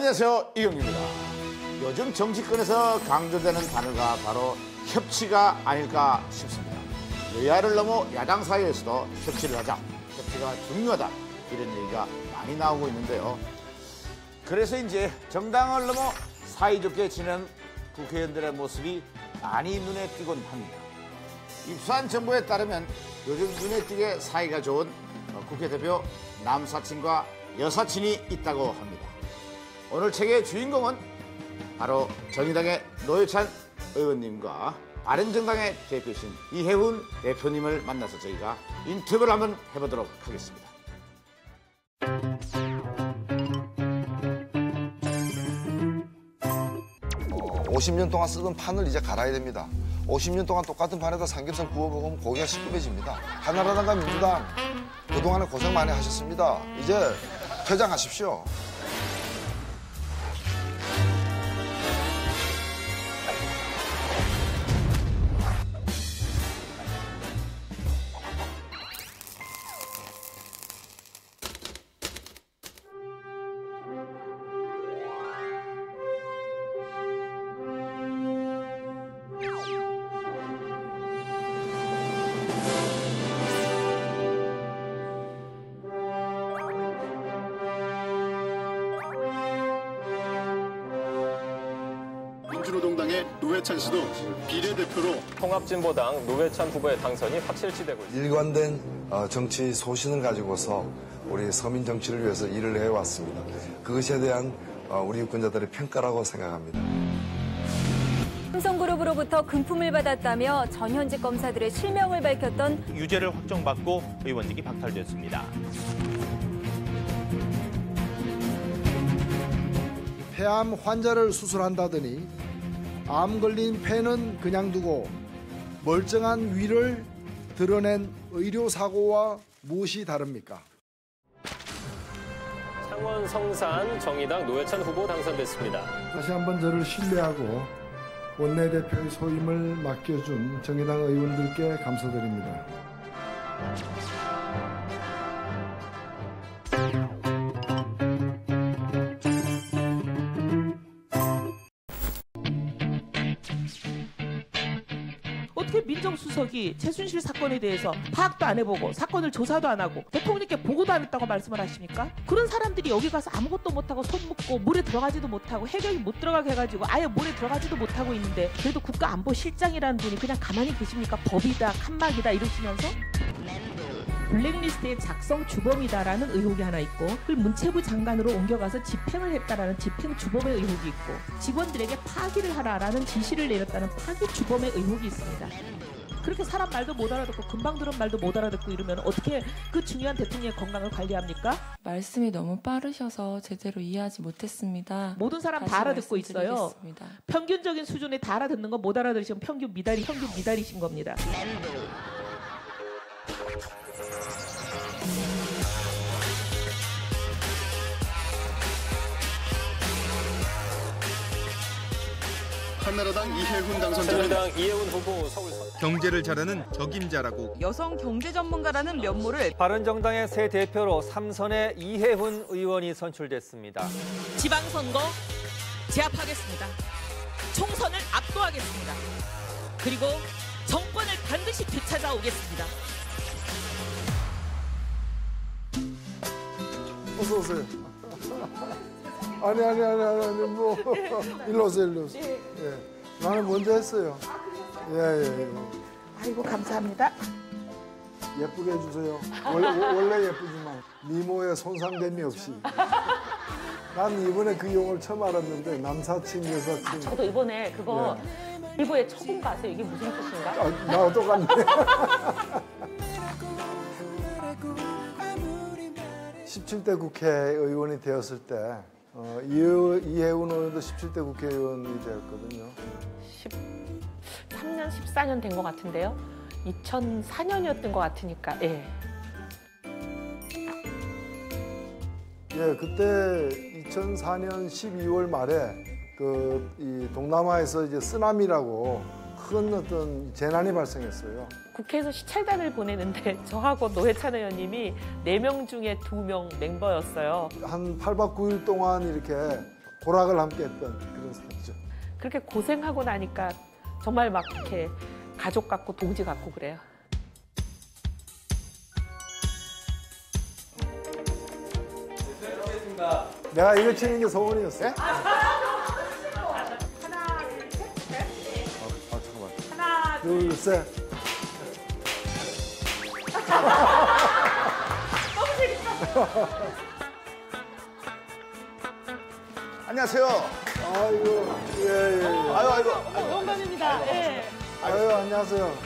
안녕하세요, 이경규입니다. 요즘 정치권에서 강조되는 단어가 바로 협치가 아닐까 싶습니다. 여야를 넘어 야당 사이에서도 협치를 하자, 협치가 중요하다, 이런 얘기가 많이 나오고 있는데요. 그래서 이제 정당을 넘어 사이좋게 지내는 국회의원들의 모습이 많이 눈에 띄곤 합니다. 입수한 정보에 따르면 요즘 눈에 띄게 사이가 좋은 국회 대표 남사친과 여사친이 있다고 합니다. 오늘 책의 주인공은 바로 정의당의 노회찬 의원님과 바른정당의 대표이신 이해훈 대표님을 만나서 저희가 인터뷰를 한번 해보도록 하겠습니다. 50년 동안 쓰던 판을 이제 갈아야 됩니다. 50년 동안 똑같은 판에다 삼겹살 구워 먹으면 고기가 시급해집니다. 한나라당과 민주당 그동안에 고생 많이 하셨습니다. 이제 퇴장하십시오. 민주노동당의 노회찬 씨도 비례대표로 통합진보당 노회찬 후보의 당선이 확실시되고 있습니다. 일관된 정치 소신을 가지고서 우리 서민 정치를 위해서 일을 해왔습니다. 그것에 대한 우리 유권자들의 평가라고 생각합니다. 삼성그룹으로부터 금품을 받았다며 전현직 검사들의 실명을 밝혔던 유죄를 확정받고 의원직이 박탈됐습니다. 폐암 환자를 수술한다더니 암 걸린 폐는 그냥 두고 멀쩡한 위를 드러낸 의료사고와 무엇이 다릅니까? 창원 성산 정의당 노회찬 후보 당선됐습니다. 다시 한번 저를 신뢰하고 원내대표의 소임을 맡겨준 정의당 의원들께 감사드립니다. 어떻게 민정수석이 최순실 사건에 대해서 파악도 안 해보고 사건을 조사도 안 하고 대통령께 보고도 안 했다고 말씀을 하십니까? 그런 사람들이 여기 가서 아무것도 못하고 손 묶고 물에 들어가지도 못하고 해경이 못 들어가게 해가지고 아예 물에 들어가지도 못하고 있는데 그래도 국가안보실장이라는 분이 그냥 가만히 계십니까? 법이다, 칸막이다 이러시면서? 블랙리스트의 작성 주범이다라는 의혹이 하나 있고 그걸 문체부 장관으로 옮겨가서 집행을 했다라는 집행 주범의 의혹이 있고 직원들에게 파기를 하라라는 지시를 내렸다는 파기 주범의 의혹이 있습니다. 그렇게 사람 말도 못 알아듣고 금방 들은 말도 못 알아듣고 이러면 어떻게 그 중요한 대통령의 건강을 관리합니까? 말씀이 너무 빠르셔서 제대로 이해하지 못했습니다. 모든 사람 다 알아듣고 있어요. 평균적인 수준에 다 알아듣는 거 못 알아들으시면 평균 미달이신 겁니다. 한나라당 이해훈 당선자. 정의당 이해훈 후보 서울선. 경제를 잘하는 적임자라고 여성 경제 전문가라는 면모를 바른정당의 새 대표로 3선의 이해훈 의원이 선출됐습니다. 지방선거 제압하겠습니다. 총선을 압도하겠습니다. 그리고 정권을 반드시 되찾아오겠습니다. 어서 오세요. 아니 뭐 일로 오세요. 예. 나는 먼저 했어요. 예. 아이고 감사합니다. 예쁘게 해주세요. 원래 예쁘지만 미모에 손상됨이 없이. 난 이번에 그 용어를 처음 알았는데 남사친 여사친. 저도 이번에 그거 일부에 쳐본 거 아세요? 이게 무슨 뜻인가? 나와 똑같네. 17대 국회의원이 되었을 때 이해훈 의원도 17대 국회의원이 되었거든요. 13년, 14년 된 것 같은데요. 2004년이었던 것 같으니까. 예. 그때 2004년 12월 말에 이 동남아에서 이제 쓰나미라고 큰 어떤 재난이 발생했어요. 국회에서 시찰단을 보내는데 저하고 노회찬 의원님이 4명 중에 2명 멤버였어요. 한 8박 9일 동안 이렇게 고락을 함께했던 그런 사람이죠. 그렇게 고생하고 나니까 정말 막 이렇게 가족 같고 동지 같고 그래요. 내가 이거 치는 게 소원이었어. 잠깐만. 둘, 셋. 안녕하세요. 아이고, 예. 아이고. 영광입니다. 예. 아유, 안녕하세요.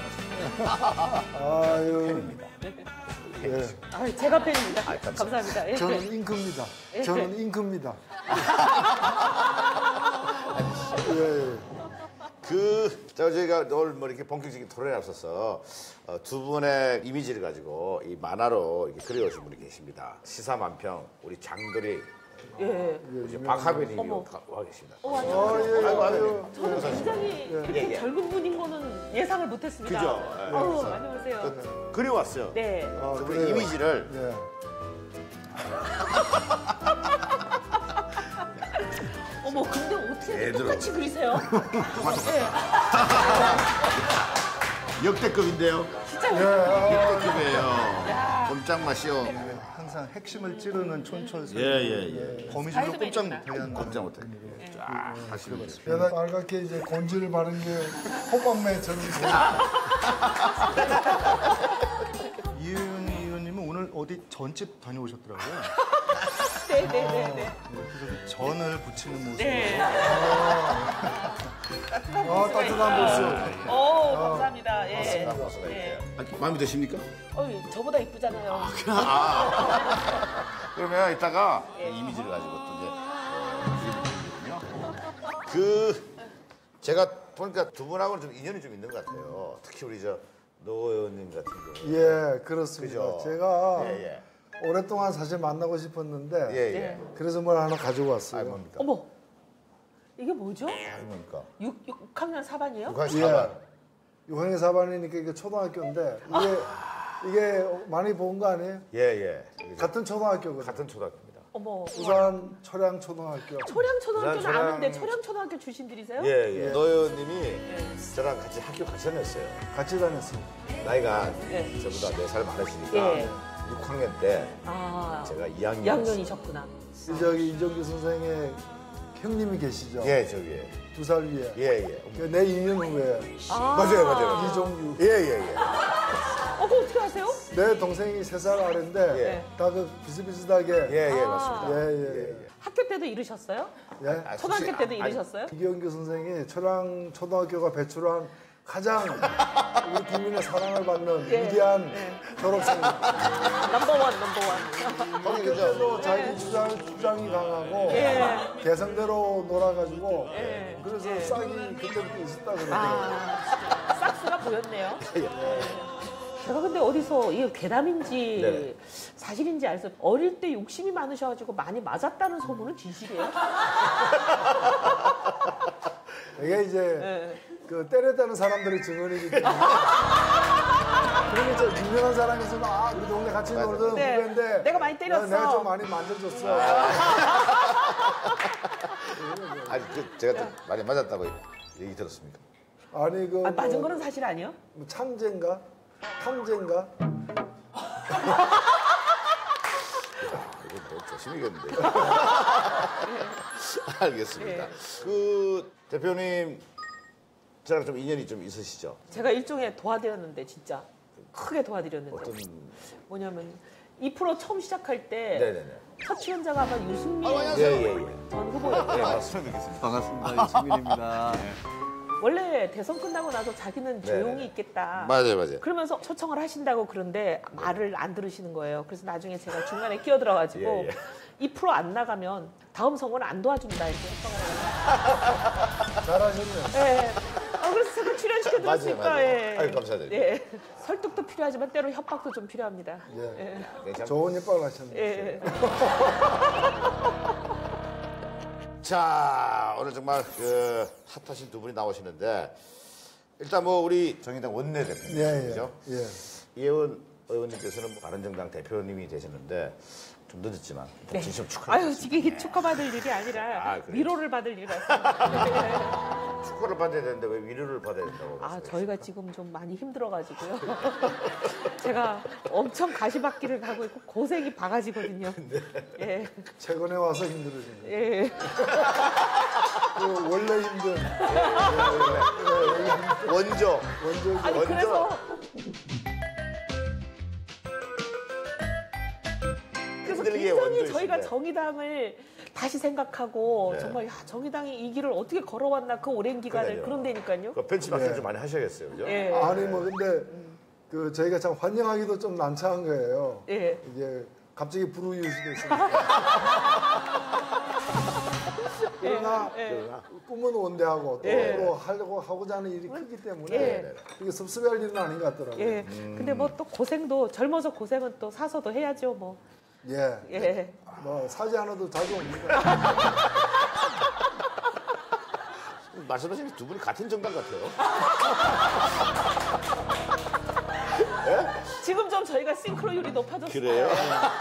아유. 예. 아, 제가 팬입니다. 감사합니다. 예. 저는 잉크입니다. 저는 잉크입니다. 예. 저희가 오늘 뭐 이렇게 본격적인 토론에 앞서서 두 분의 이미지를 가지고 이 만화로 이렇게 그려오신 분이 계십니다. 시사만평 우리 장돌이 예. 박하빈님이 와 계십니다. 아유. 저는 굉장히 이렇게 젊은 분인 거는 예상을 못했습니다. 그죠? 안녕하세요. 그려왔어요. 네. 두 분의 이미지를. 예. 어머, 근데 어떻게 애들은- 똑같이 그리세요? 역대급인데요. 역대급이에요. 꼼짝 마시오. 항상 핵심을 찌르는 촌철새. 예. 거미줄로 꼼짝 못하게 하는. 꼼짝 못해. 쫙 하시는 거죠. 게다가 빨갛게 이제 곤지를 바른 게 호박매처럼. 이은희 의원님은 오늘 어디 전집 다녀오셨더라고요. 네네네. 그래서 전을 부치는 모습. 네. 따뜻한 모습. 감사합니다. 예. 마음에 드십니까? 저보다 이쁘잖아요. 그러면 이따가 이미지를 가지고 또 이제 제가 보니까 두 분하고는 좀 인연이 좀 있는 것 같아요. 특히 우리 노 의원님 같은 경우. 예, 그렇습니다. 그죠? 제가 예. 오랫동안 사실 만나고 싶었는데 예. 그래서 뭘 하나 가지고 왔어요. 뭡니까? 어머, 이게 뭐죠? 뭡니까? 6학년 4반이에요? 4반. 6학년 4반이니까 이게 초등학교인데 이게 많이 본 거 아니에요? 예. 같은 초등학교거든요. 같은 초등학교입니다. 어머. 부산 초량초등학교. 초량초등학교는 부산 아는데 초량초등학교 출신들이세요? 예. 노 의원님이 저랑 같이 학교 같이 다녔어요. 같이 다녔어요. 나이가 예. 저보다 4살 많으시니까 예. 6학년 때 제가 2학년. 2학년이셨구나. 저기 이정규 선생의 형님이 계시죠? 예, 저기에. 2살 위에. 예. 내 2년 후에. 맞아요. 이종규. 예. 그거 어떻게 아세요? 내 동생이 3살 아래인데 다 그 비슷비슷하게. 예, 맞습니다. 예. 학교 때도 이러셨어요? 예? 초등학교 때도 이러셨어요? 이경규 선생이 초량초등학교가 배출한 가장 우리 국민의 사랑을 받는 위대한 졸업생. 넘버원. 학교에서 자기 주장이 강하고 개성대로 놀아가지고 그래서 싹이 그때부터 있었다 그러더라고요. 싹스가 보였네요. 제가 근데 어디서 이게 괴담인지 사실인지 알아서 어릴 때 욕심이 많으셔가지고 많이 맞았다는 소문은 진실이에요? 이게 이제 그 때렸다는 사람들의 증언이기 때문에 그러면 저 유명한 사람이 있으면 우리 동네 같이 놀던 후배인데 내가 많이 때렸어. 내가 좀 많이 만져줬어. 아니, 제가 좀 많이 맞았다고 얘기 들었습니까? 아니 맞은 거는 사실 아니에요? 뭐 창제인가? 탕제인가? 이거 뭐 조심이겠는데. 알겠습니다. 대표님 저랑 좀 인연이 좀 있으시죠? 제가 일종의 도와드렸는데 진짜 크게 도와드렸는데 뭐냐면 2% 처음 시작할 때 첫 출연자가 아마 유승민 전 후보였고요. 처음 뵙겠습니다. 반갑습니다. 유승민입니다. 원래 대선 끝나고 나서 자기는 조용히 있겠다. 맞아요. 그러면서 초청을 하신다고 그런데 말을 안 들으시는 거예요. 그래서 나중에 제가 중간에 끼어들어가지고 2% 안 나가면 다음 선거는 안 도와준다 이렇게 협박을 해요. 잘하셨네요. 네. 그래서 제가 출연시켜드렸으니까. 맞아요. 감사드립니다. 설득도 필요하지만 때로 협박도 좀 필요합니다. 좋은 협박을 하셨네요. 자, 오늘 정말 핫하신 두 분이 나오시는데 일단 뭐 우리 정의당 원내대표 그죠? 이혜원 의원님께서는 바른정당 대표님이 되셨는데 좀 늦었지만 네. 진심 축하드립니다. 아유, 이게 축하받을 일이 아니라 위로를 받을 일 같습니다. 축하를 받아야 되는데 왜 위로를 받아야 된다고? 아, 저희가 지금 좀 많이 힘들어가지고요. 제가 엄청 가시밭길을 가고 있고 고생이 바가지거든요. 네. 예. 최근에 와서 힘들어진 거예요. 예. 그 원래 힘든 원조. 아니 그래서 힘들게 굉장히 원조 저희가 있습니다. 정의당을 다시 생각하고 네. 정말 야, 정의당이 이 길을 어떻게 걸어왔나 그 오랜 기간을 그런다니까요. 그 벤치마킹 네. 좀 많이 하셔야겠어요, 그죠? 예. 아니 뭐 근데 그 저희가 참 환영하기도 좀 난처한 거예요. 예. 이제 갑자기 불우이웃이 됐으니까. 그러나 꿈은 원대하고 또 예. 앞으로 하려고 하고자 하는 일이 크기 때문에 예. 이게 섭섭해할 일은 아닌 것 같더라고요. 예. 근데 뭐 또 고생도 젊어서 고생은 또 사서도 해야죠, 뭐. 예. 예. 뭐 사지 않아도 자주 옵니다. 말씀하신 두 분이 같은 정당 같아요. 지금 좀 저희가 싱크로율이 높아졌어요. 그래요?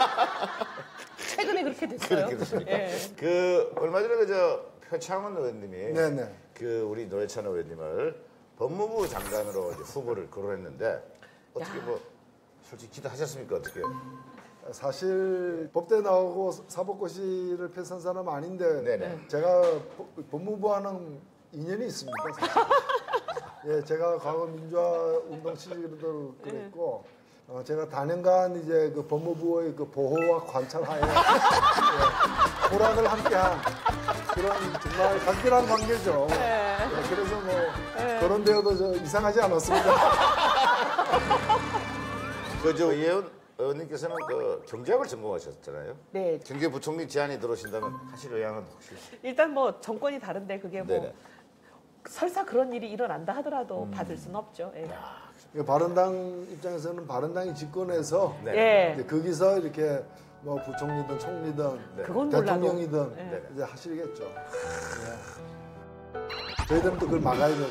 최근에 그렇게 됐어요. 그렇게 됐습니까? 예. 그 얼마 전에 그저 표창원 의원님이 네네. 그 우리 노회찬 의원님을 법무부 장관으로 이제 후보를 거론했는데 어떻게 뭐 솔직히 기대하셨습니까? 어떻게? 사실 법대 나오고 사법고시를 패스한 사람 아닌데 네네. 제가 법무부와는 인연이 있습니다. 사실. 예, 제가 과거 민주화 운동 시절도 그랬고 제가 다년간 이제 그 법무부의 그 보호와 관찰하에 예, 보락을 함께한 그런 정말 각별한 관계죠. 예, 그래서 뭐 그런 데어도 저 이상하지 않았습니다. 그저 이혜원 의원님께서는 그 경제학을 전공하셨잖아요. 네. 경제부총리 제안이 들어오신다면 하실 의향은 혹시? 일단 뭐 정권이 다른데 그게 뭐 네네. 설사 그런 일이 일어난다 하더라도 받을 수는 없죠. 예. 바른당 입장에서는 바른당이 집권해서 네. 이제 거기서 이렇게 뭐 부총리든 총리든 그건 대통령이든 몰라도. 이제 하시겠죠. 예. 저희들은 또 그걸 막아야 되고.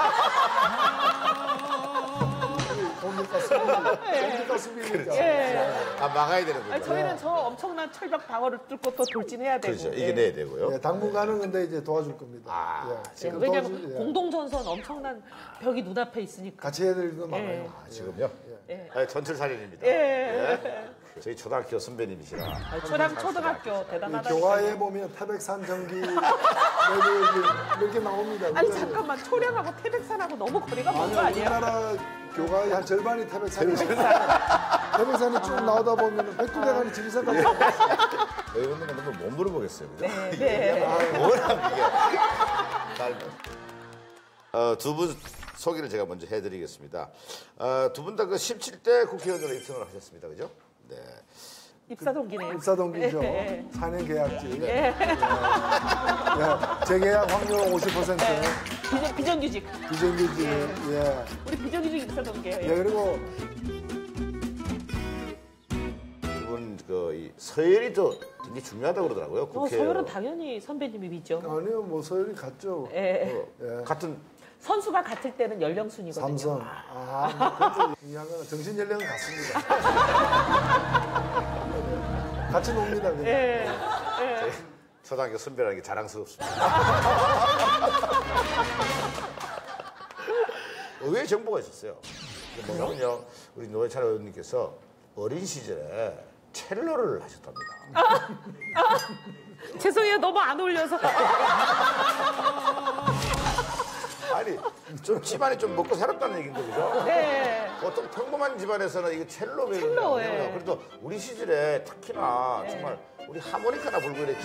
공기가 수비니까. 예. 아 막아야 되는 거죠. 아니, 저희는 저 엄청난 철벽 방어를 뚫고 또 돌진해야 되고. 그렇죠. 이겨내야 되고요. 예, 당분간은 근데 이제 도와줄 겁니다. 예, 지금 왜냐하면 도와줄- 예. 공동전선 엄청난 벽이 눈앞에 있으니까. 같이 해야 될 일도 많아요. 아, 지금요? 예. 아, 전철살인입니다. 예. 저희 초등학교 선배님이시라. 초등학교 대단하다. 교과에 보면 태백산 전기 이렇게 나옵니다. 아니 잠깐만 초량하고 태백산하고 너무 거리가 먼 거 아니에요? 우리나라 교과의 한 절반이 태백산이에요. 태백산이 쭉 나오다 보면 백두대간이 지리산까지 의원님은 너무 못 물어보겠어요. 그죠? 네. 워낙 이게. 두 분 소개를 제가 먼저 해드리겠습니다. 두 분 다 그 17대 국회의원으로 입성을 하셨습니다. 그죠? 네. 입사 동기네요. 입사 동기죠. 예. 4년 계약직. 예. 재계약 확률 50%. 비정규직. 비정규직. 예. 우리 비정규직 입사 동기예요. 예, 그리고 두 분 그 서열이 또 굉장히 중요하다고 그러더라고요. 국회. 서열은 당연히 선배님이죠. 아니요, 뭐 서열이 같죠. 예. 같은 선수가 같을 때는 연령 순이거든요. 삼선. 그것도 중요한 건 정신 연령은 같습니다. 같이 놉니다. 그냥. 예. 초등학교 선배라는 게 자랑스럽습니다. 의외의 정보가 있었어요. 뭐냐면요, 우리 노회찬 의원님께서 어린 시절에 첼로를 하셨답니다. 죄송해요, 너무 안 어울려서. 아니, 좀 집안이 좀 먹고 살았다는 얘기인데, 그죠? 네. 보통 평범한 집안에서는 이게 첼로 배우는 첼로, 예. 그래도 우리 시절에 특히나 정말 우리 하모니카나 불고 이랬지.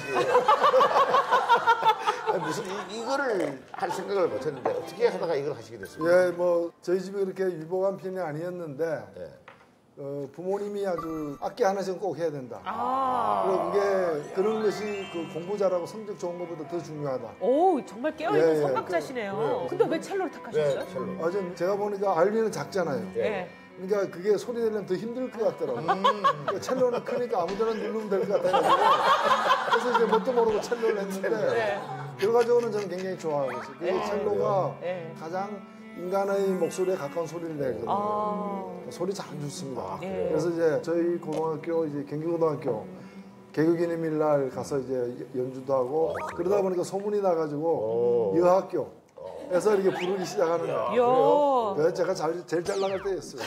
아니, 무슨 이거를 할 생각을 못했는데 어떻게 하다가 이걸 하시게 됐습니까? 예, 뭐 저희 집이 그렇게 유복한 편이 아니었는데 부모님이 아주 악기 하나씩은 꼭 해야 된다. 그리고 그게 그런 것이 그 공부 잘하고 성적 좋은 것보다 더 중요하다. 오, 정말 깨어있는 예, 성각자시네요. 그래요. 근데 왜 첼로를 택하셨어요? 네, 첼로. 아주 제가 보니까 알리는 작잖아요. 예. 그러니까 그게 소리 내려면 더 힘들 것 같더라고요. 그러니까 첼로는 크니까 아무데나 누르면 될 것 같아요. 그래서 이제 뭣도 모르고 첼로를 했는데 결과적으로는 저는 굉장히 좋아하고 있어요. 그 첼로가 가장 인간의 목소리에 가까운 소리를 내거든요. 소리 참 좋습니다. 그래서 이제 저희 고등학교, 이제 경기고등학교 개교기념일 날 가서 이제 연주도 하고 그러다 보니까 소문이 나가지고 여학교에서 이렇게 부르기 시작하는 거예요. 그래서 제가 제일 잘 나갈 때였어요.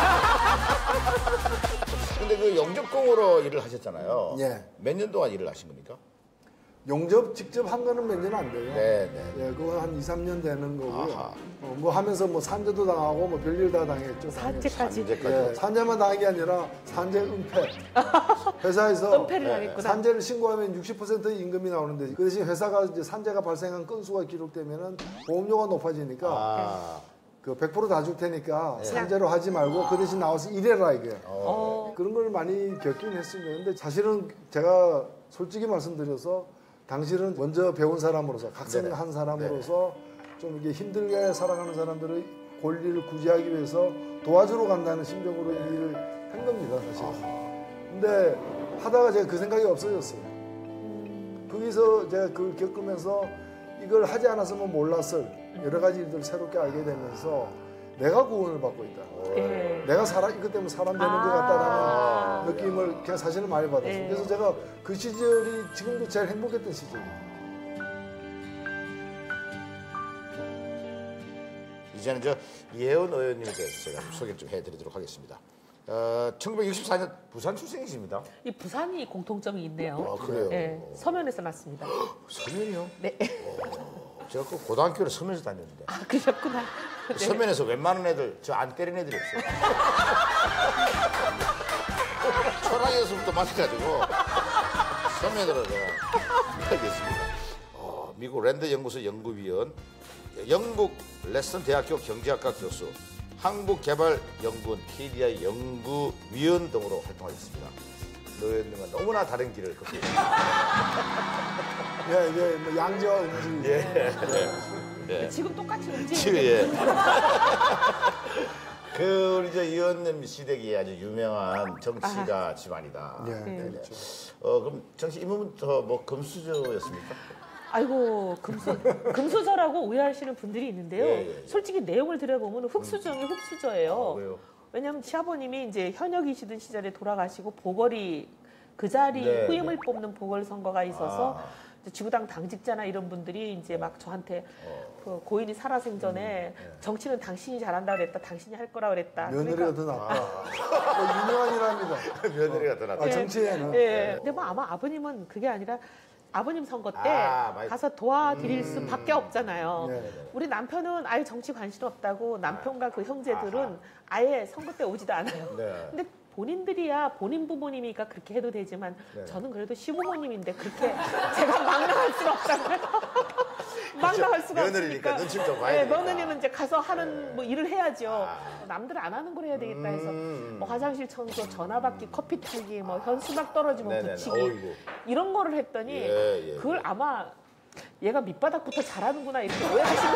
근데 그 영접공으로 일을 하셨잖아요. 예. 몇 년 동안 일을 하신 겁니까? 용접 직접 한 거는 몇 년 안 돼요. 네. 예, 그건 한 2, 3년 되는 거고요. 뭐 하면서 뭐 산재도 당하고 뭐 별일 다 당했죠. 산재까지. 예, 산재만 당한 게 아니라 산재 은폐. 회사에서 은폐를 당했구나. 산재를 신고하면 60%의 임금이 나오는데 그 대신 회사가 이제 산재가 발생한 건수가 기록되면은 보험료가 높아지니까 그 100% 다 줄 테니까 산재로 하지 말고 그 대신 나와서 일해라 이게. 그런 걸 많이 겪긴 했습니다. 근데 사실은 제가 솔직히 말씀드려서 당신은 먼저 배운 사람으로서 각성한 사람으로서 좀 이게 힘들게 살아가는 사람들의 권리를 구제하기 위해서 도와주러 간다는 심정으로 일을 한 겁니다, 사실. 근데 하다가 제가 그 생각이 없어졌어요. 거기서 제가 그걸 겪으면서 이걸 하지 않았으면 몰랐을 여러 가지 일들을 새롭게 알게 되면서 내가 구원을 받고 있다. 내가 이것 때문에 사람 되는 것 같다라는 느낌을 그냥 사실은 많이 받았어요. 그래서 제가 그 시절이 지금도 제일 행복했던 시절이에요. 이제는 저 이혜원 의원님에 대해서 제가 소개 좀 해드리도록 하겠습니다. 1964년 부산 출생이십니다. 이 부산이 공통점이 있네요. 그래요? 네, 서면에서 났습니다. 서면이요? 네. 제가 그 고등학교를 서면에서 다녔는데. 아, 그러셨구나. 네. 서면에서 웬만한 애들 저 안 때린 애들이 없어요. 초등학교에서부터 마셔가지고 서면으로 제가 하겠습니다. 미국 랜드 연구소 연구위원, 영국 레스턴 대학교 경제학과 교수, 한국개발연구원 KDI 연구위원 등으로 활동하셨습니다. 의원님은 너무나 다른 길을 걷고 있습니다. 예, 이게 뭐 양지와 음지. 예. 지금 똑같이 움직이고. 지금 예. 그 우리 저 의원님 시댁이 아주 유명한 정치가 집안이다. 그렇죠. 그럼 정치 입문부터 뭐 금수저였습니까? 아이고 금수저라고 오해하시는 분들이 있는데요. 예. 솔직히 내용을 들여보면 흑수저는 흑수저예요. 왜요? 왜냐하면 시아버님이 이제 현역이시던 시절에 돌아가시고 보궐이 그 자리 후임을 뽑는 보궐선거가 있어서 이제 지구당 당직자나 이런 분들이 이제 막 저한테 그 고인이 살아생전에 정치는 당신이 잘한다 그랬다, 당신이 할 거라 그랬다. 며느리가 더 낫다. 유명한 일합니다. 며느리가 더 낫다. 정치에는. 근데 뭐 아마 아버님은 그게 아니라 아버님 선거 때 가서 도와드릴 수밖에 없잖아요. 우리 남편은 아예 정치 관심 없다고 남편과 그 형제들은 아예 선거 때 오지도 않아요. 근데 본인들이야 본인 부모님이니까 그렇게 해도 되지만 저는 그래도 시부모님인데 그렇게 제가 막 나갈 수는 없잖아요. 막 나갈 수가 며느리니까 없으니까. 눈치 좀 봐야 되니까. 며느리는 이제 가서 하는 뭐 일을 해야죠. 남들 안 하는 걸 해야 되겠다 해서 뭐 화장실 청소, 전화 받기, 커피 타기, 뭐 현수막 떨어지면 붙이기 이런 거를 했더니 그걸 아마 얘가 밑바닥부터 잘하는구나 이렇게 오해하시는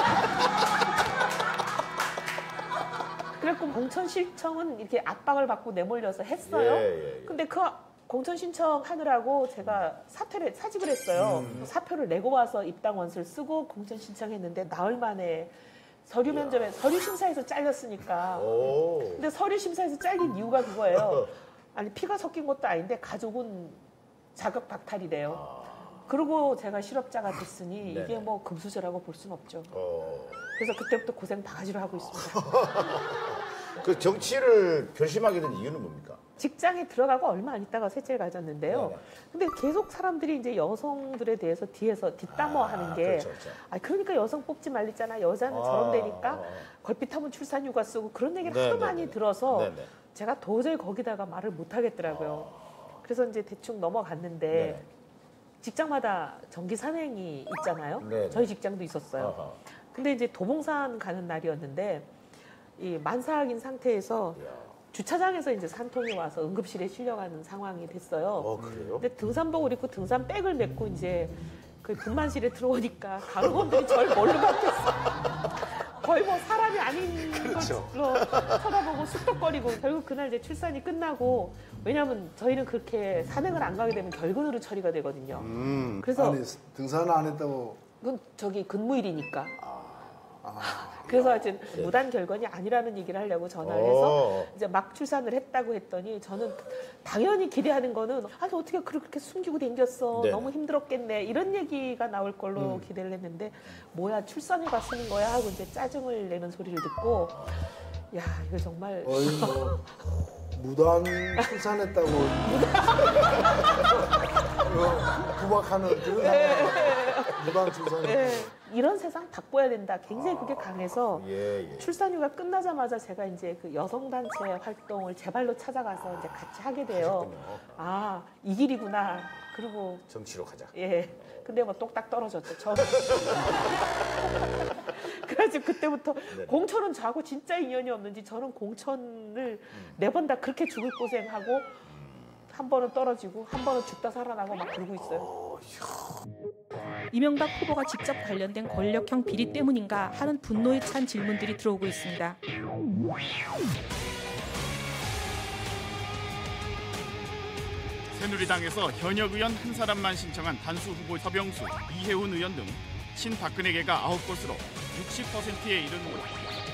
그래갖고 공천신청은 이렇게 압박을 받고 내몰려서 했어요. 근데 그 공천 신청하느라고 제가 사직을 했어요. 사표를 내고 와서 입당 원서를 쓰고 공천 신청했는데 나흘 만에 서류 면접에 서류 심사에서 잘렸으니까. 근데 서류 심사에서 잘린 이유가 그거예요. 아니 피가 섞인 것도 아닌데 가족은 자격 박탈이래요. 그리고 제가 실업자가 됐으니 이게 뭐 금수저라고 볼 수는 없죠. 그래서 그때부터 고생 바가지로 하고 있습니다. 그 정치를 결심하게 된 이유는 뭡니까? 직장에 들어가고 얼마 안 있다가 셋째를 가졌는데요. 근데 계속 사람들이 이제 여성들에 대해서 뒤에서 뒷담화하는 게 그러니까 여성 뽑지 말랬잖아. 여자는 저런 되니까 걸핏하면 출산휴가 쓰고 그런 얘기를 하도 많이 들어서 제가 도저히 거기다가 말을 못 하겠더라고요. 그래서 이제 대충 넘어갔는데 직장마다 정기 산행이 있잖아요. 저희 직장도 있었어요. 근데 이제 도봉산 가는 날이었는데 이 만삭인 상태에서 주차장에서 이제 산통이 와서 응급실에 실려가는 상황이 됐어요. 그래요? 근데 등산복을 입고 등산백을 메고 이제 그 분만실에 들어오니까 간호원들이 저를 뭘로 봤겠어. 거의 뭐 사람이 아닌 걸로 쳐다보고 쑥덕거리고 결국 그날 이제 출산이 끝나고 왜냐하면 저희는 그렇게 산행을 안 가게 되면 결근으로 처리가 되거든요. 그래서 아니 등산을 안 했다고. 그건 저기 근무일이니까. 그래서 하여튼 무단 결건이 아니라는 얘기를 하려고 전화를 해서 이제 막 출산을 했다고 했더니 저는 당연히 기대하는 거는 아니 어떻게 그렇게 숨기고 댕겼어. 네. 너무 힘들었겠네. 이런 얘기가 나올 걸로 기대를 했는데 뭐야 출산휴가 쓰는 거야 하고 이제 짜증을 내는 소리를 듣고 야 이거 정말 거의 뭐 무단 출산했다고 구박하는 그런 상황. 무단 출산. 이런 세상 바꿔야 된다. 굉장히 그게 강해서 예. 출산휴가 끝나자마자 제가 이제 그 여성단체 활동을 제 발로 찾아가서 이제 같이 하게 돼요. 아, 이 길이구나. 그리고 정치로 가자. 예. 근데 뭐 똑딱 떨어졌죠. 처음. 그래가지고 그때부터 공천은 저하고 진짜 인연이 없는지 저는 공천을 4번 다 그렇게 죽을 고생하고 한 번은 떨어지고 한 번은 죽다 살아나고 막 그러고 있어요. 이명박 후보가 직접 관련된 권력형 비리 때문인가 하는 분노에 찬 질문들이 들어오고 있습니다. 새누리당에서 현역 의원 한 사람만 신청한 단수 후보 서병수, 이해훈 의원 등 친박근혜계가 9곳으로 60%에 이르는 곳.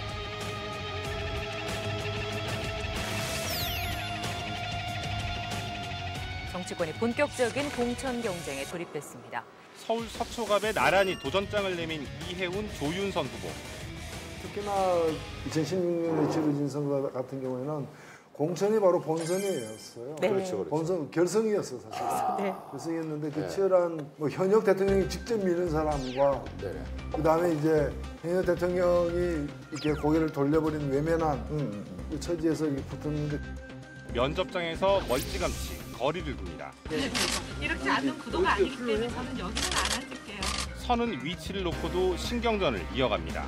정치권이 본격적인 공천 경쟁에 돌입했습니다. 서울 서초갑에 나란히 도전장을 내민 이해훈, 조윤선 후보. 특히나 2016년에 치러진 선거 같은 경우에는 공천이 바로 본선이었어요. 네. 그렇죠. 본선 결승이었어요, 사실. 네. 결승이었는데 그 치열한 뭐 현역 대통령이 직접 미는 사람과 그다음에 이제 현역 대통령이 이렇게 고개를 돌려버린 외면한 그 처지에서 이렇게 붙었는데 면접장에서 멀찌감치 거리를 둡니다. 이렇게 앉는 구도가 아니기 때문에 저는 여기는 안 앉을게요. 서는 위치를 놓고도 신경전을 이어갑니다.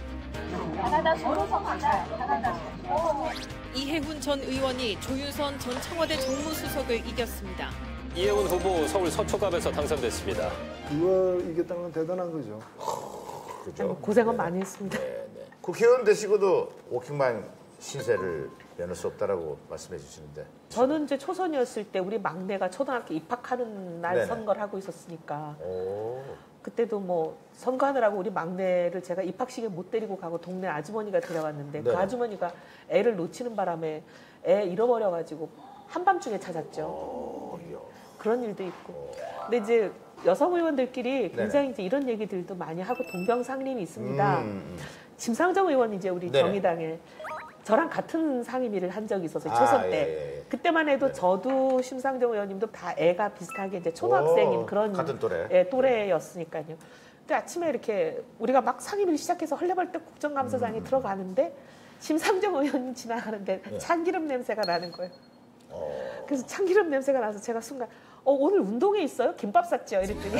이해훈 전 의원이 조윤선 전 청와대 정무수석을 이겼습니다. 이해훈 후보 서울 서초갑에서 당선됐습니다. 그걸 이겼다는 건 대단한 거죠. 그렇죠. 고생은 많이 했습니다. 국회의원 되시고도 워킹맘 신세를 면할 수 없다라고 말씀해 주시는데 저는 이제 초선이었을 때 우리 막내가 초등학교 입학하는 날 네네. 선거를 하고 있었으니까 그때도 뭐 선거하느라고 우리 막내를 제가 입학식에 못 데리고 가고 동네 아주머니가 데려갔는데 그 네네. 아주머니가 애를 놓치는 바람에 애 잃어버려가지고 한밤중에 찾았죠. 그런 일도 있고. 근데 이제 여성 의원들끼리 굉장히 이제 이런 얘기들도 많이 하고 동병상련이 있습니다. 심상정 의원이 이제 우리 네네. 정의당에 저랑 같은 상임위를 한 적이 있어서 초선 때 예. 그때만 해도 저도 심상정 의원님도 다 애가 비슷하게 이제 초등학생인 그런 같은 또래. 예, 또래였으니까요. 근데 아침에 이렇게 우리가 막 상임위를 시작해서 헐레벌떡 국정감사장에 들어가는데 심상정 의원님 지나가는데 참기름 냄새가 나는 거예요. 그래서 참기름 냄새가 나서 제가 순간 오늘 운동회 있어요? 김밥 샀죠? 이랬더니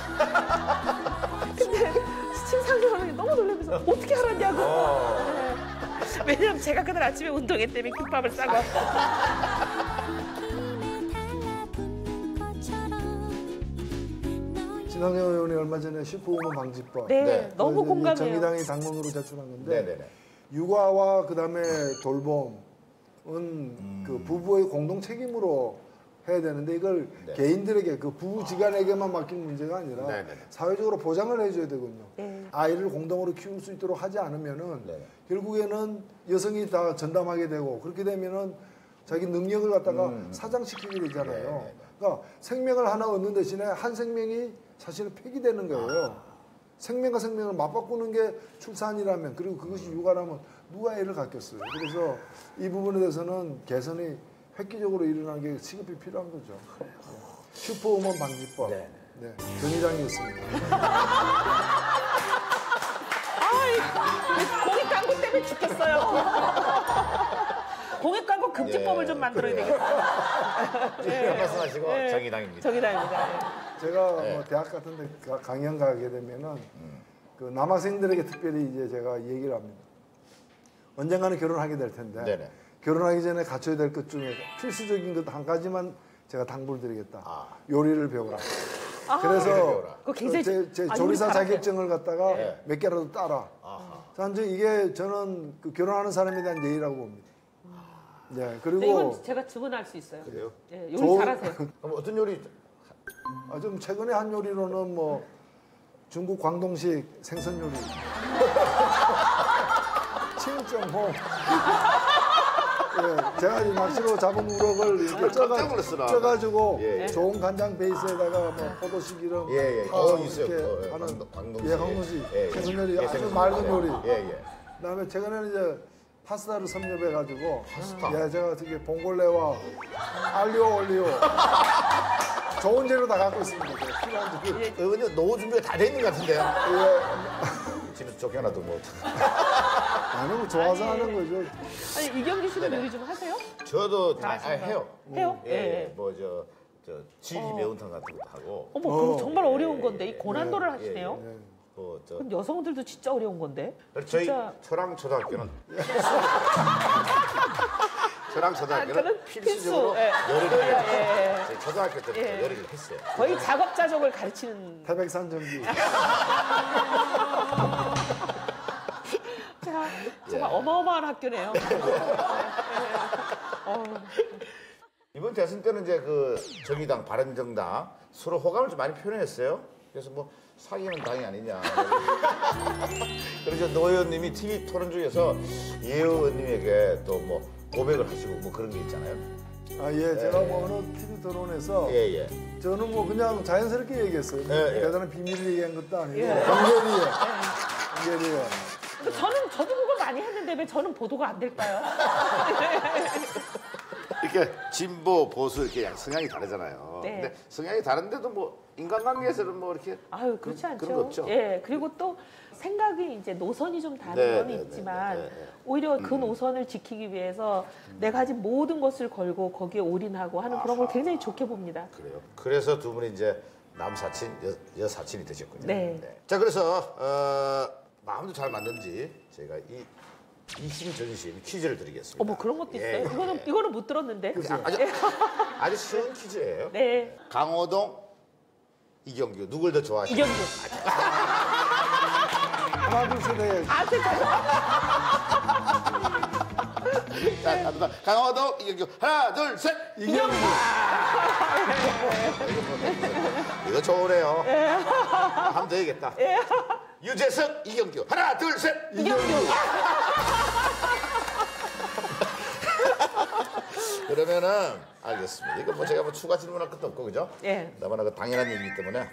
근데 심상정 의원이 너무 놀라면서 어떻게 알았냐고. 네. 왜냐면 제가 그날 아침에 운동회 때문에 김밥을 싸고 심상정 의원이 얼마 전에 슈퍼우먼 방지법 너무 공감해요. 정의당이 당론으로 제출한 건데 네네네. 육아와 그다음에 돌봄은 그 부부의 공동 책임으로 해야 되는데 이걸 개인들에게 그 부부지간에게만 맡긴 문제가 아니라 사회적으로 보장을 해줘야 되거든요. 아이를 공동으로 키울 수 있도록 하지 않으면은 결국에는 여성이 다 전담하게 되고 그렇게 되면은 자기 능력을 갖다가 사장시키게 되잖아요. 그러니까 생명을 하나 얻는 대신에 한 생명이 사실은 폐기되는 거예요. 생명과 생명을 맞바꾸는 게 출산이라면 그리고 그것이 육아라면 누가 애를 갖겠어요. 그래서 이 부분에 대해서는 개선이 획기적으로 일어나는 게 시급히 필요한 거죠. 슈퍼우먼 방지법. 정의당이었습니다. 공익 광고 때문에 죽겠어요. 공익 광고 금지법을 좀 만들어야 되겠다. 말씀하시고 정의당입니다. 정의당입니다. 제가 뭐 대학 같은 데 강연 가게 되면은 그 남학생들에게 특별히 이제 제가 얘기를 합니다. 언젠가는 결혼하게 될 텐데 결혼하기 전에 갖춰야 될 것 중에 필수적인 것 한 가지만 제가 당부를 드리겠다. 요리를 배워라. 그래서 제 조리사 자격증을 갖다가 몇 개라도 따라. 사실 이게 저는 그 결혼하는 사람에 대한 예의라고 봅니다. 네, 그리고 이건 제가 주문할 수 있어요. 그래요? 예, 요리 잘하세요. 그럼 어떤 요리? 좀 최근에 한 요리로는 뭐 중국 광동식 생선 요리. 7.5. 예, 제가 이 낚시로 잡은 우럭을 이렇게 쪄가지고 좋은 간장 베이스에다가 뭐 포도씨 기름, 이렇게 하는 황동씨, 최선열이 아주 맑은 요리. 그다음에 최근에는 이제 파스타를 섭렵해가지고 제가 어떻게 봉골레와 알리오 올리오 좋은 재료 다 갖고 있습니다. 필요한 재료. 의원님 노후 준비가 다 돼 있는 것 같은데요. 집에서 쫓겨나도 못. 아니 뭐 좋아서 하는 거죠. 아니 이경규 씨는 요리 좀 하세요? 저도 해요. 해요? 뭐 저 지리 매운탕 같은 것도 하고. 어머 그거 정말 어려운 건데 이 고난도를 하시네요. 그럼 여성들도 진짜 어려운 건데. 저희 철왕초등학교는 철왕초등학교는 필수적으로 요리를 해요. 저희 초등학교 때부터 요리를 했어요. 거의 작업자족을 가르치는. 태백산 전기. 자, 정말 어마어마한 학교네요. 이번 대선 때는 이제 그 정의당, 바른정당 서로 호감을 좀 많이 표현했어요. 그래서 뭐 사귀는 당이 아니냐. 그래서 노 의원님이 TV 토론 중에서 예 의원님에게 또 뭐 고백을 하시고 뭐 그런 게 있잖아요. 제가 뭐 어느 TV 토론에서 저는 뭐 그냥 자연스럽게 얘기했어요. 대단한 비밀을 얘기한 것도 아니고 공개리에. 저도 그걸 많이 했는데 왜 저는 보도가 안 될까요? 이렇게 진보 보수 이렇게 성향이 다르잖아요. 근데 성향이 다른데도 뭐 인간관계에서는 뭐 이렇게 그렇지 않죠. 그런 거 없죠. 그리고 또 생각이 이제 노선이 좀 다른 건 있지만 오히려 그 노선을 지키기 위해서 내가 가진 모든 것을 걸고 거기에 올인하고 하는 그런 걸 굉장히 좋게 봅니다. 그래요. 그래서 두 분이 이제 남사친, 여사친이 되셨군요. 자, 그래서 마음도 잘 맞는지 저희가 이 이심전심 퀴즈를 드리겠습니다. 어머 그런 것도 있어요? 이거는 못 들었는데. 아주 쉬운 퀴즈예요. 네. 강호동, 이경규 누굴 더 좋아하시나요? 이경규. 하나 둘 셋 해야지. 자, 강호동, 이경규 하나 둘 셋. 이경규. 이거 좋으네요. 하면 되겠다. 유재석, 이경규 하나 둘 셋. 이경규. 그러면은 알겠습니다. 이거 뭐 제가 뭐 추가 질문할 것도 없고 그죠? 너무나 그 당연한 얘기이기 때문에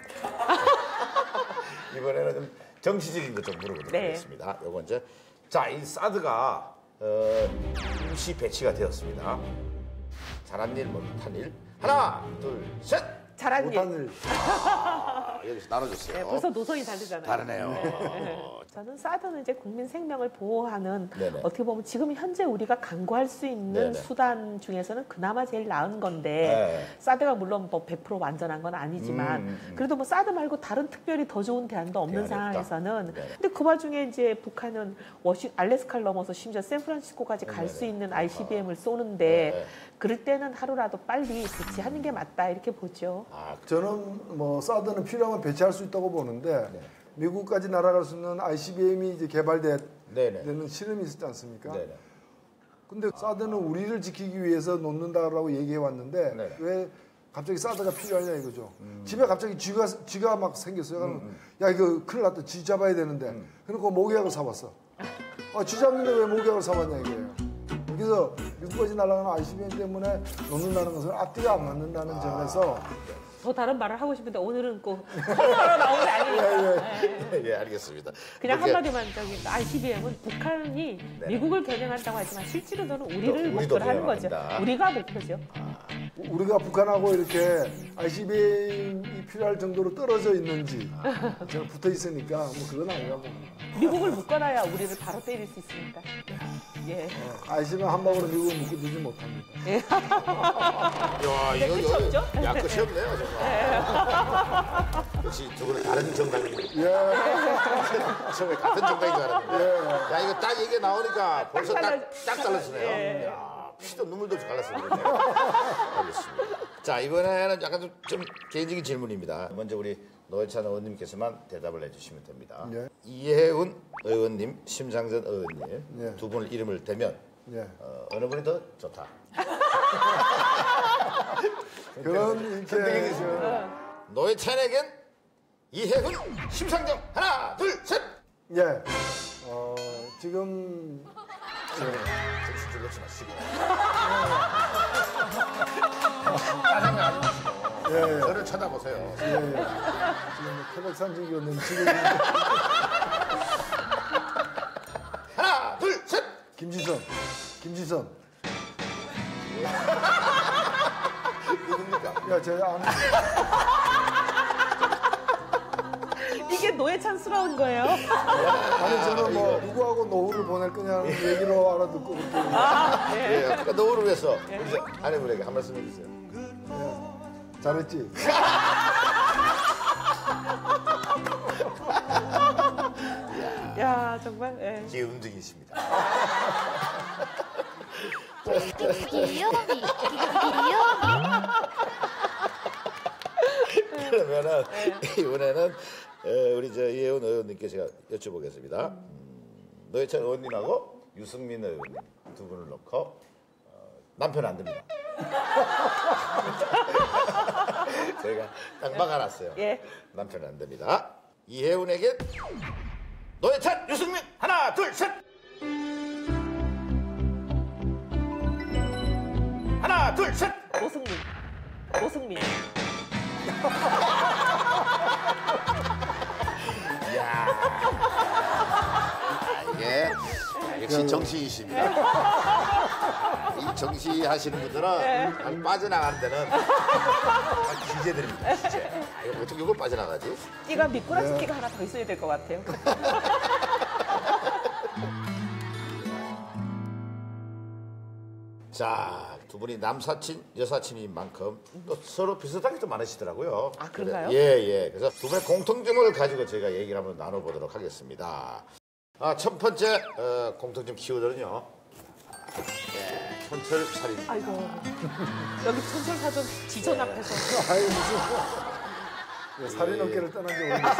이번에는 좀 정치적인 것 좀 물어보도록 하겠습니다. 요거 이제 이 사드가 임시 배치가 되었습니다. 잘한 일, 못한 일. 하나, 둘, 셋. 잘한 일. 못한 일. 여기서 나눠줬어요. 벌써 노선이 다르잖아요. 다르네요. 저는 사드는 이제 국민 생명을 보호하는 어떻게 보면 지금 현재 우리가 강구할 수 있는 수단 중에서는 그나마 제일 나은 건데 사드가 물론 뭐 100% 완전한 건 아니지만 그래도 뭐 사드 말고 다른 특별히 더 좋은 대안도 없는 상황에서는 근데 그 와중에 이제 북한은 알래스카를 넘어서 심지어 샌프란시스코까지 갈 수 있는 ICBM을 쏘는데 그럴 때는 하루라도 빨리 배치하는 게 맞다 이렇게 보죠. 저는 뭐 사드는 필요하면 배치할 수 있다고 보는데 미국까지 날아갈 수 있는 ICBM이 이제 개발되는 실험이 있었지 않습니까? 근데 사드는 우리를 지키기 위해서 놓는다라고 얘기해 왔는데 왜 갑자기 사드가 필요하냐 이거죠. 집에 갑자기 쥐가 막 생겼어요. 그러면 야 이거 큰일 났다. 쥐 잡아야 되는데. 그러고 모기약을 사왔어. 쥐 잡는데 왜 모기약을 사왔냐 이거예요. 그래서 미국까지 날아가는 ICBM 때문에 놓는다는 것은 앞뒤가 안 맞는다는 점에서 더 다른 말을 하고 싶은데 오늘은 꼭 코너로 나온 게 아니에요. 알겠습니다. 그냥 한마디만 ICBM은 북한이 미국을 겨냥한다고 하지만 실제로 저는 우리를 목표로 하는 거죠. 우리가 목표죠. 우리가 북한하고 이렇게 ICBM이 필요할 정도로 떨어져 있는지 제가 붙어 있으니까 뭐 그건 아니라고. 미국을 묶어놔야 우리를 바로 때릴 수 있습니다. ICBM 한 방으로 미국을 묶어두지 못합니다. 야, 끝이 없죠? 야, 끝이 없네요, 정말. 역시 두 분은 다른 정당입니다. 처음에 같은 정당인 줄 알았는데. 야, 이거 딱 얘기 나오니까 벌써 딱 잘랐으네요. 야, 피도 눈물도 없이 갈랐습니다. 알겠습니다. 자, 이번에는 약간 좀 개인적인 질문입니다. 먼저 우리 노회찬 의원님께서만 대답을 해주시면 됩니다. 이해훈 의원님, 심상정 의원님 두 분을 이름을 대면 어느 분이 더 좋다? 그런 이렇게 노회찬에겐 이해훈, 심상정 하나, 둘, 셋. 지금 정신 들렸지 마시고. 짜증이 안 나시고. 예. 저를 쳐다보세요. 예. 지금 태백산지기는 지금 하나, 둘, 셋. 김지선. 누굽니까? 야, 제 아는. 이게 노예찬스러운 거예요? 아니 저는 뭐 누구하고 노후를 보낼 거냐는 얘기로 알아듣고 그렇게. 예, 그러니까 노후를 위해서 우리 아내분에게 한 말씀 해주세요. 예. 잘했지. 야 정말. 예. 기운등이십니다. 그러면은 이번에는 우리 이혜원 의원님께 제가 여쭤보겠습니다. 노회찬 의원님하고 유승민 의원님 두 분을 놓고 남편 안 됩니다. 저희가 딱 막아놨어요. 예. 남편 안 됩니다. 이혜원에게 노회찬, 유승민 하나, 둘, 셋. 하나, 둘, 셋. 오승민. 이야. 이게 역시 정치이십니다. 이 정치 하시는 분들은 빠져나가는 데는 기재들입니다. 기재. 이거 어떻게 이걸 빠져나가지? 띠가 미꾸라지 띠가 하나 더 있어야 될 것 같아요. 자, 두 분이 남사친, 여사친인 만큼 또 서로 비슷하게 좀 많으시더라고요. 아, 그런가요? 예. 그래서 두 분의 공통점을 가지고 저희가 얘기를 한번 나눠보도록 하겠습니다. 첫 번째 공통점 키워드는요. 천철살인. 아이고. 여기 천철사전 지전 앞에서. 아유 무슨 살인 업계를 떠난 지 오래됐어요.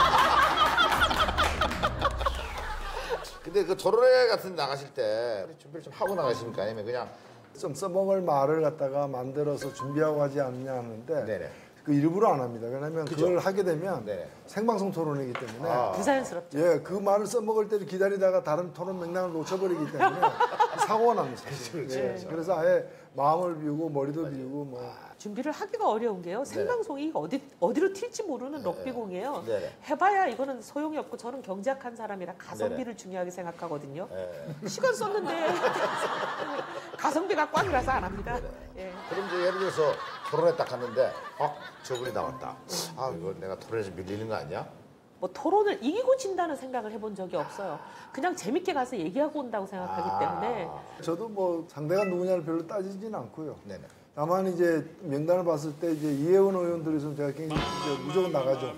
근데 그 토론회 같은 데 나가실 때 준비를 좀 하고 나가십니까? 아니면 그냥 좀 써먹을 말을 갖다가 만들어서 준비하고 하지 않냐 하는데 네네. 그 일부러 안 합니다. 왜냐하면 그죠? 그걸 하게 되면 네네. 생방송 토론이기 때문에 부자연스럽죠. 예, 그 말을 써먹을 때를 기다리다가 다른 토론 맥락을 놓쳐버리기 때문에 사고가 납니다. 예, 그래서 아예 마음을 비우고 머리도 비우고 뭐 준비를 하기가 어려운 게요. 생방송이 어디로 튈지 모르는 럭비공이에요. 네네. 해봐야 이거는 소용이 없고 저는 경제학한 사람이라 가성비를 중요하게 생각하거든요. 시간 썼는데 가성비가 꽝이라서 안 합니다. 예. 그럼 이제 예를 들어서 토론회 딱 갔는데 저분이 나왔다. 이거 내가 토론에서 밀리는 거 아니야? 뭐 토론을 이기고 진다는 생각을 해본 적이 없어요. 그냥 재밌게 가서 얘기하고 온다고 생각하기 때문에. 저도 뭐 상대가 누구냐를 별로 따지진 않고요. 네네. 다만 이제 명단을 봤을 때 이제 이혜원 의원들이 있으면 제가 굉장히 이제 무조건 나가죠.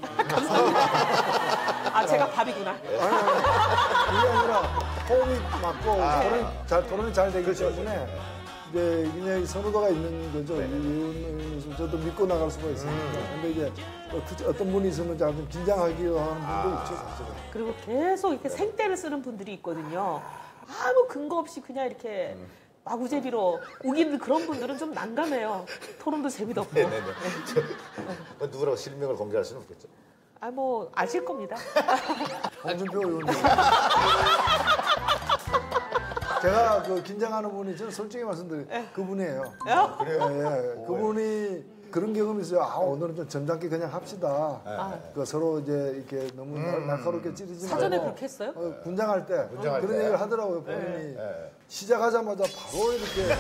아 제가 밥이구나. 그게 아니라 호흡이 맞고 토론이 잘 되기 때문에 이제 그냥 선호도가 있는 거죠. 이혜원 의원이 있으면 저도 믿고 나갈 수가 있으니까. 근데 이제 어떤 분이 있으면 좀 긴장하기도 하는 분도 있죠. 사실은. 그리고 계속 이렇게 생떼를 쓰는 분들이 있거든요. 아무 근거 없이 그냥 이렇게 마구제비로 우기는 그런 분들은 좀 난감해요. 토론도 재미도 없고. 네네네. 누구라고 실명을 공개할 수는 없겠죠. 뭐 아실 겁니다. 홍준표 의원님. 제가 그 긴장하는 분이 저는 솔직히 말씀드려요. 그분이에요. 그래요? 예. 그분이 그런 경험이 있어요. 오늘은 좀 점잖게 그냥 합시다. 그 서로 이제 이렇게 너무 날카롭게 찌르지 말고. 사전에 그렇게 했어요? 군장할 때 그런 얘기를 하더라고요. 본인이 시작하자마자 바로 이렇게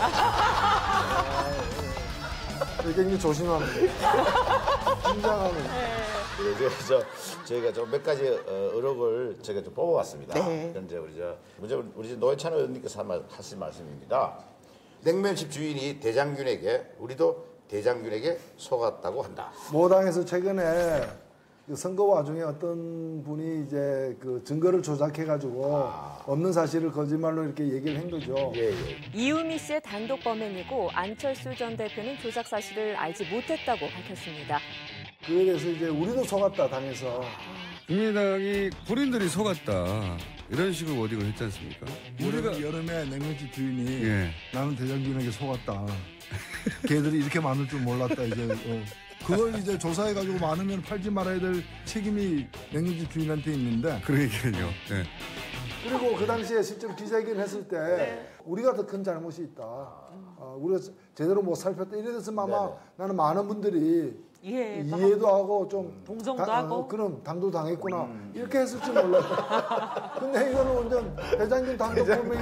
굉장히 조심합니다. 긴장하는. 그래서 저희가 좀 몇 가지 의혹을 제가 좀 뽑아왔습니다. 네. 현재 우리 노회찬 의원님께서 하신 말씀입니다. 냉면집 주인이 대장균에게 우리도 대장균에게 속았다고 한다. 모당에서 최근에 그 선거 와중에 어떤 분이 이제 그 증거를 조작해가지고 없는 사실을 거짓말로 이렇게 얘기를 한 거죠. 이유미 씨의 단독 범행이고 안철수 전 대표는 조작 사실을 알지 못했다고 밝혔습니다. 그에 대해서 이제 우리도 속았다 당해서. 국민의당이 본인들이 속았다 이런 식으로 워딩을 했지 않습니까? 우리가 여름에 냉면집 주인이 나는 대장균에게 속았다. 걔들이 이렇게 많을 줄 몰랐다. 이제 그걸 이제 조사해가지고 많으면 팔지 말아야 될 책임이 냉면집 주인한테 있는데. 그러니까요. 네. 그리고 그 당시에 실제로 기자회견 했을 때 우리가 더 큰 잘못이 있다. 우리가 제대로 못 살폈다. 이래 됐으면 아마 나는 많은 분들이 이해도 하고 좀 동정도 하고 그럼 당도 당했구나 이렇게 했을지 몰라요. 근데 이거는 완전 대장균 단독 범행이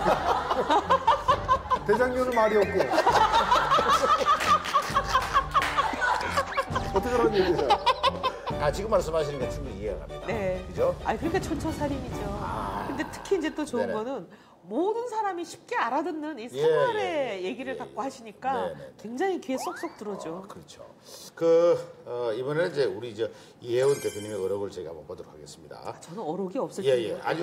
되니까 대장균은 말이 없고 어떻게 그런 얘기예요? 지금 말씀하시는 게 충분히 이해가 갑니다. 네. 그죠? 그러니까 촌철살인이죠. 근데 특히 이제 또 좋은 거는 모든 사람이 쉽게 알아듣는 이 생활의 얘기를 갖고 하시니까 굉장히 귀에 쏙쏙 들어오죠. 그렇죠. 이번에는 이제 우리 이혜원 대표님의 어록을 제가 한번 보도록 하겠습니다. 저는 어록이 없을 텐데. 아니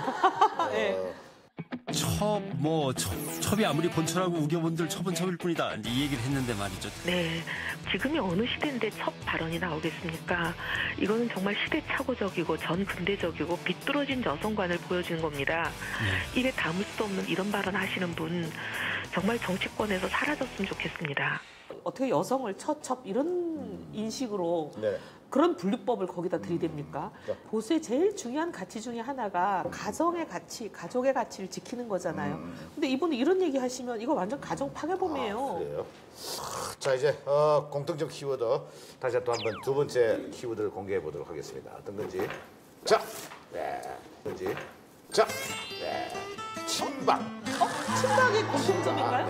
첩이 아무리 본처라고 우겨본들 첩은 첩일 뿐이다. 이 얘기를 했는데 말이죠. 네, 지금이 어느 시대인데 첩 발언이 나오겠습니까? 이거는 정말 시대착오적이고 전근대적이고 비뚤어진 여성관을 보여주는 겁니다. 입에 담을 수 없는 이런 발언 하시는 분 정말 정치권에서 사라졌으면 좋겠습니다. 어떻게 여성을 처첩 이런 인식으로 그런 분류법을 거기다 들이댑니까? 보수의 제일 중요한 가치 중에 하나가 가정의 가치, 가족의 가치를 지키는 거잖아요. 근데 이분은 이런 얘기 하시면 이거 완전 가정 파괴범이에요. 그래요? 자, 이제 공통적 키워드 다시 또 한번 두 번째 키워드를 공개해 보도록 하겠습니다. 어떤 건지. 자, 친박. 친박의 공통점인가요?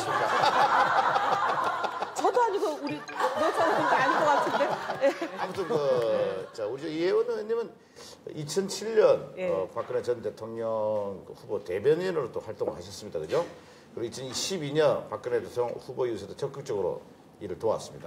친박. 저도 아니고 우리 여자는 아닌 것 같은데. 아무튼 우리 이혜원 의원님은 2007년 박근혜 전 대통령 후보 대변인으로 또 활동을 하셨습니다, 그죠? 그리고 2012년 박근혜 대통령 후보 이후에도 적극적으로 일을 도왔습니다.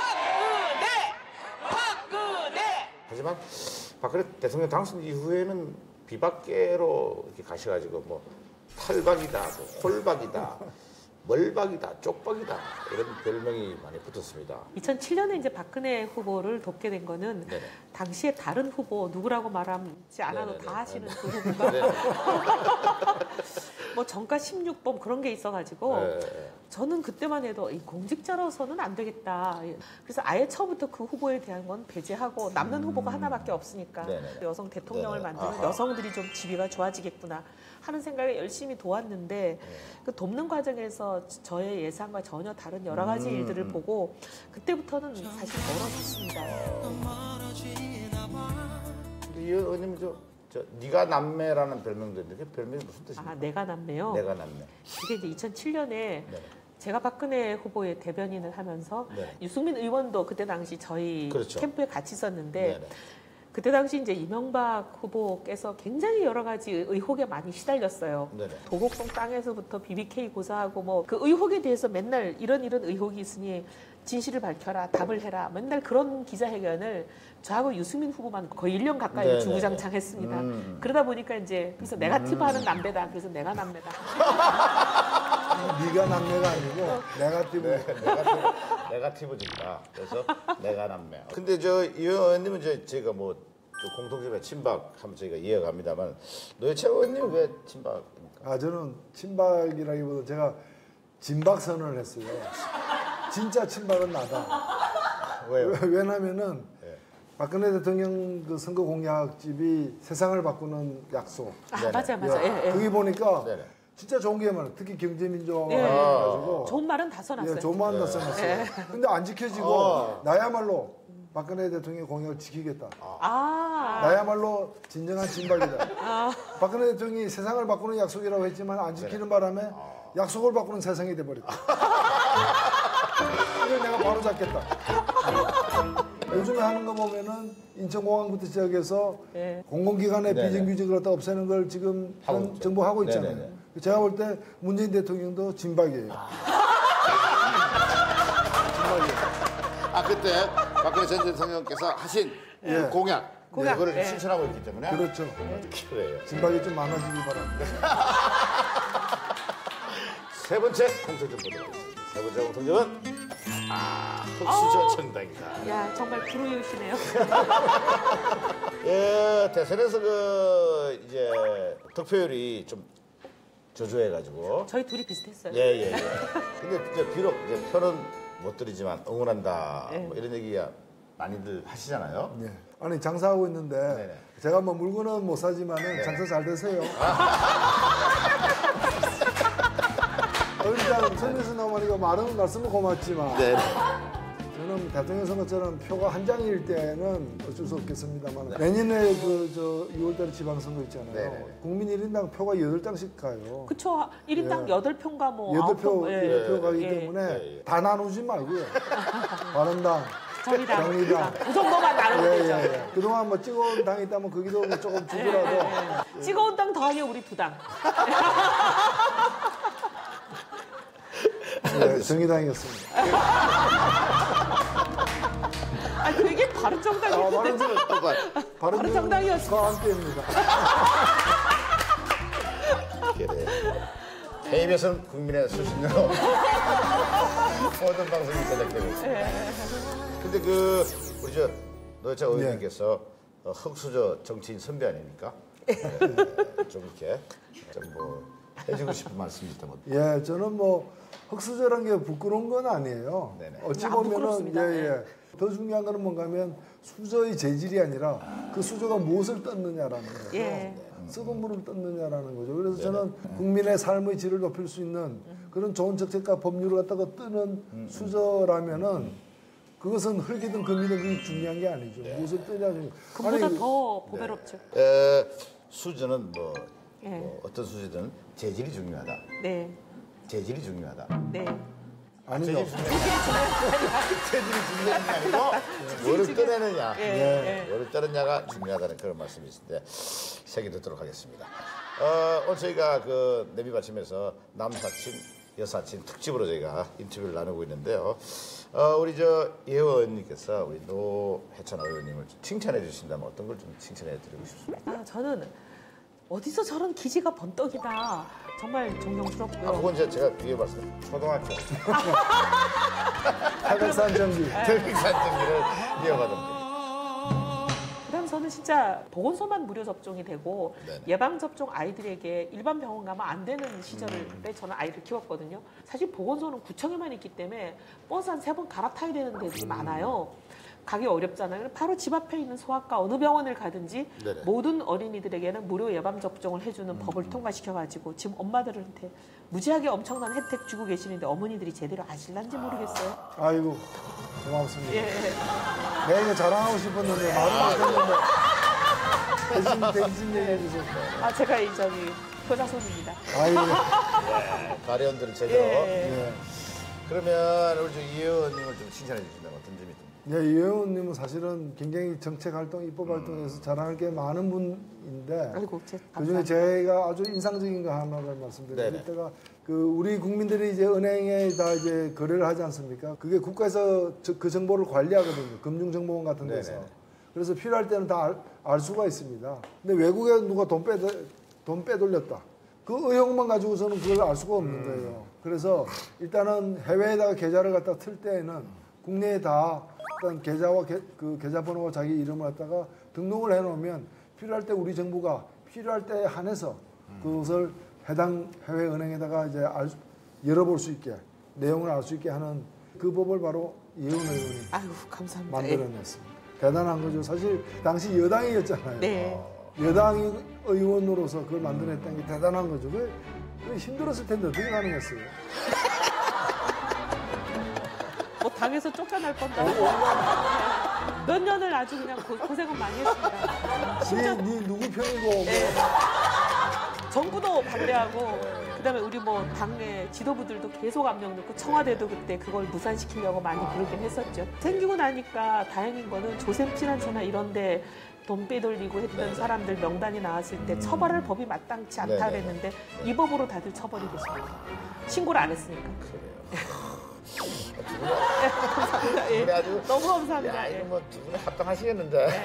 박근혜! 하지만 박근혜 대통령 당선 이후에는 비박계로 이렇게 가셔가지고 뭐 탈박이다, 뭐 홀박이다. 멀박이다, 쪽박이다 이런 별명이 많이 붙었습니다. 2007년에 이제 박근혜 후보를 돕게 된 거는 당시에 다른 후보 누구라고 말하지 않아도 다 하시는 그 후보가 뭐 정가 16범 그런 게 있어가지고 저는 그때만 해도 이 공직자로서는 안 되겠다. 그래서 아예 처음부터 그 후보에 대한 건 배제하고 남는 후보가 하나밖에 없으니까 여성 대통령을 만드는 여성들이 좀 지위가 좋아지겠구나 하는 생각에 열심히 도왔는데 그 돕는 과정에서 저의 예상과 전혀 다른 여러 가지 일들을 보고 그때부터는 사실 멀어졌습니다. 이 의원님 네가 남매라는 별명도 있는데 그 별명이 무슨 뜻입니까? 내가 남매요? 내가 남매. 이게 이제 2007년에 제가 박근혜 후보의 대변인을 하면서 유승민 의원도 그때 당시 저희 캠프에 같이 있었는데 그때 당시 이제 이명박 후보께서 굉장히 여러 가지 의혹에 많이 시달렸어요. 도곡동 땅에서부터 BBK 고사하고 뭐 그 의혹에 대해서 맨날 이런 의혹이 있으니 진실을 밝혀라, 답을 해라. 맨날 그런 기자회견을 저하고 유승민 후보만 거의 1년 가까이 주구장창했습니다. 그러다 보니까 이제 그래서 네가티브하는 남배다. 그래서 내가 남매다. 네가 남매가 아니고 네가티브. 네가티브입니다. 그래서 내가 남매. 근데 이 의원님은 제가 뭐 공통점에 친박 하면 저희가 이해갑니다만 노회찬 의원님은 왜 친박입니까? 저는 친박이라기보다 제가 진박 선언을 했어요. 진짜 친박은 나다. 왜요? 왜냐면은 박근혜 대통령 그 선거 공약집이 세상을 바꾸는 약속. 맞아요. 거기 보니까 진짜 좋은 게 많아요. 특히 경제민주화가 해가지고 좋은 말은 다 써놨어요. 좋은 말은 다 써놨어요. 근데 안 지켜지고 나야말로 박근혜 대통령의 공약을 지키겠다. 나야말로 진정한 진박이다. 박근혜 대통령이 세상을 바꾸는 약속이라고 했지만 안 지키는 바람에 약속을 바꾸는 세상이 돼버렸다. 이걸 내가 바로 잡겠다. 요즘에 하는 거 보면은 인천공항부터 시작해서 공공기관의 비정규직을 갖다 없애는 걸 지금 정부 하고 있잖아요. 제가 볼 때 문재인 대통령도 진박이에요. 그때 박근혜 전 대통령께서 하신 공약 그거를 실천하고 있기 때문에 그렇죠. 그래요. 진박이 좀 많아지길 바랍니다. 세 번째 공통점 보도록 하겠습니다. 세 번째 공통점은 흑수저 정당이다. 야, 정말 불우이웃이네요. 대선에서 이제 득표율이 좀 저조해가지고 저희 둘이 비슷했어요. 근데 이제 비록 이제 표는 못 드리지만 응원한다 뭐 이런 얘기가 많이들 하시잖아요. 네. 아니 장사하고 있는데 제가 뭐 물건은 못 사지만은 장사 잘 되세요. 일단 선에서 나오니까 말씀은 고맙지만 저는 대통령 선거처럼 표가 한 장일 때는 어쩔 수 없겠습니다만 내년에 6월달에 지방선거 있잖아요. 국민 1인당 표가 8장씩 가요. 그쵸. 1인당 8표인가 뭐 8표 가기 때문에 다 나누지 말고요. 바른당, 정의당 그 정도만 나누면 되죠. 그동안 뭐 찍어온 당이 있다면 거기도 뭐 조금 주더라도 찍어온 당 더하기 우리 2당. 네, 정의당이었습니다. 아, 그게 바른정당이었는데. 바른정당이었습니다. 함께입니다. KBS는 국민의 수신료로 모든 방송이 제작되고 있습니다. 근데 우리 노회찬 의원님께서 흑수저 정치인 선배 아닙니까? 좀 이렇게 좀 해주고 싶은 말씀이 있다면. 예, 저는 뭐 흑수저란 게 부끄러운 건 아니에요. 어찌 보면은 더 중요한 거는 뭔가 하면 수저의 재질이 아니라 그 수저가 무엇을 떴느냐라는 거죠. 썩은 물을 떴느냐라는 거죠. 그래서 저는 국민의 삶의 질을 높일 수 있는 그런 좋은 정책과 법률을 갖다가 뜨는 수저라면은 그것은 흙이든 금이든 그게 중요한 게 아니죠. 무엇을 뜨냐는 그보다 더 보배롭죠. 수저는 어떤 수저든 재질이 중요하다. 네. 재질이 중요하다. 네. 아니요. 재질이 중요한 게 아니고 뭐를 떠내느냐, 뭐를 떠느냐가 중요하다는 그런 말씀이 있는데 새겨 듣도록 하겠습니다. 오늘 저희가 내비 받침에서 남사친, 여사친 특집으로 저희가 인터뷰를 나누고 있는데요. 우리 이 의원님께서 우리 노회찬 의원님을 칭찬해 주신다면 어떤 걸 좀 칭찬해 드리고 싶습니다. 저는 어디서 저런 기지가 번떡이다. 정말 존경스럽고요. 그건 제가 비교해봤어요. 초등학교. 태백산전기. 태백산전기를 이어가던데. 그다음 저는 진짜 보건소만 무료 접종이 되고 예방접종 아이들에게 일반 병원 가면 안 되는 시절에 저는 아이를 키웠거든요. 사실 보건소는 구청에만 있기 때문에 버스 한 3번 갈아타야 되는 데들이 많아요. 가기 어렵잖아요. 바로 집 앞에 있는 소아과 어느 병원을 가든지 모든 어린이들에게는 무료 예방접종을 해주는 법을 통과시켜가지고 지금 엄마들한테 무지하게 엄청난 혜택 주고 계시는데 어머니들이 제대로 아실란지 모르겠어요. 아이고 고맙습니다. 내가 이거 자랑하고 싶었는데 말을 못했는데 대신 얘기해 주세요. 제가 효자손입니다. 아이고. 가련들을 제대로. 그러면 우리 이 의원님을 좀 칭찬해 주신다면 어떤 점이 좀? 네, 이 의원님은 사실은 굉장히 정책 활동, 입법 활동에서 자랑할 게 많은 분인데 그중에 제가 아주 인상적인 거 하나를 말씀드리면 이때가 우리 국민들이 이제 은행에 다 이제 거래를 하지 않습니까? 그게 국가에서 그 정보를 관리하거든요. 금융정보원 같은 데서. 그래서 필요할 때는 다 알 수가 있습니다. 근데 외국에 누가 돈 빼돌렸다. 그 의혹만 가지고서는 그걸 알 수가 없는 거예요. 그래서 일단은 해외에다가 계좌를 갖다 틀 때에는 국내에 다 일단 계좌와 그 계좌번호와 자기 이름을 갖다가 등록을 해놓으면 필요할 때 우리 정부가 필요할 때에 한해서 그것을 해당 해외 은행에다가 이제 열어볼 수 있게 내용을 알 수 있게 하는 그 법을 바로 이혜훈 의원이 감사합니다. 만들어냈습니다. 대단한 거죠. 사실 당시 여당이었잖아요. 여당 의원으로서 그걸 만들어냈다는 게 대단한 거죠. 그게 힘들었을 텐데 어떻게 가능했어요? 당에서 쫓겨날 뻔도 몇 년을 아주 그냥 고생은 많이 했습니다. 네 누구 편이고 정부도 반대하고 그다음에 우리 당내 지도부들도 계속 압력 넣고 청와대도 그때 그걸 무산시키려고 많이 그러긴 했었죠. 생기고 나니까 다행인 거는 조셉진한테나 이런데 돈 빼돌리고 했던 사람들 명단이 나왔을 때 처벌할 법이 마땅치 않다 그랬는데 이 법으로 다들 처벌이 됐습니다. 신고를 안 했으니까. 감사합니다. 너무 감사합니다. 이거 두 분이 합당하시겠는데.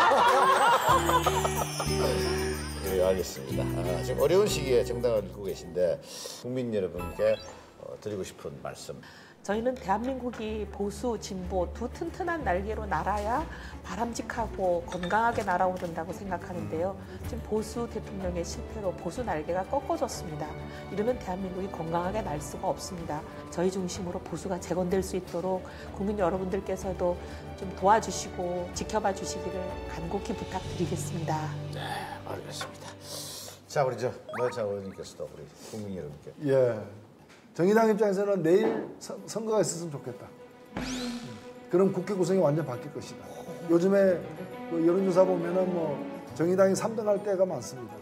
알겠습니다. 지금 어려운 시기에 정당을 읽고 계신데 국민 여러분께 드리고 싶은 말씀. 저희는 대한민국이 보수, 진보 두 튼튼한 날개로 날아야 바람직하고 건강하게 날아오른다고 생각하는데요. 지금 보수 대통령의 실패로 보수 날개가 꺾어졌습니다. 이러면 대한민국이 건강하게 날 수가 없습니다. 저희 중심으로 보수가 재건될 수 있도록 국민 여러분들께서도 좀 도와주시고 지켜봐 주시기를 간곡히 부탁드리겠습니다. 네, 알겠습니다. 자, 우리 노회찬 의원님께서도 우리 국민 여러분께. 예. 정의당 입장에서는 내일 선거가 있었으면 좋겠다. 그럼 국회 구성이 완전 바뀔 것이다. 요즘에 그 여론조사 보면은 뭐 정의당이 3등할 때가 많습니다.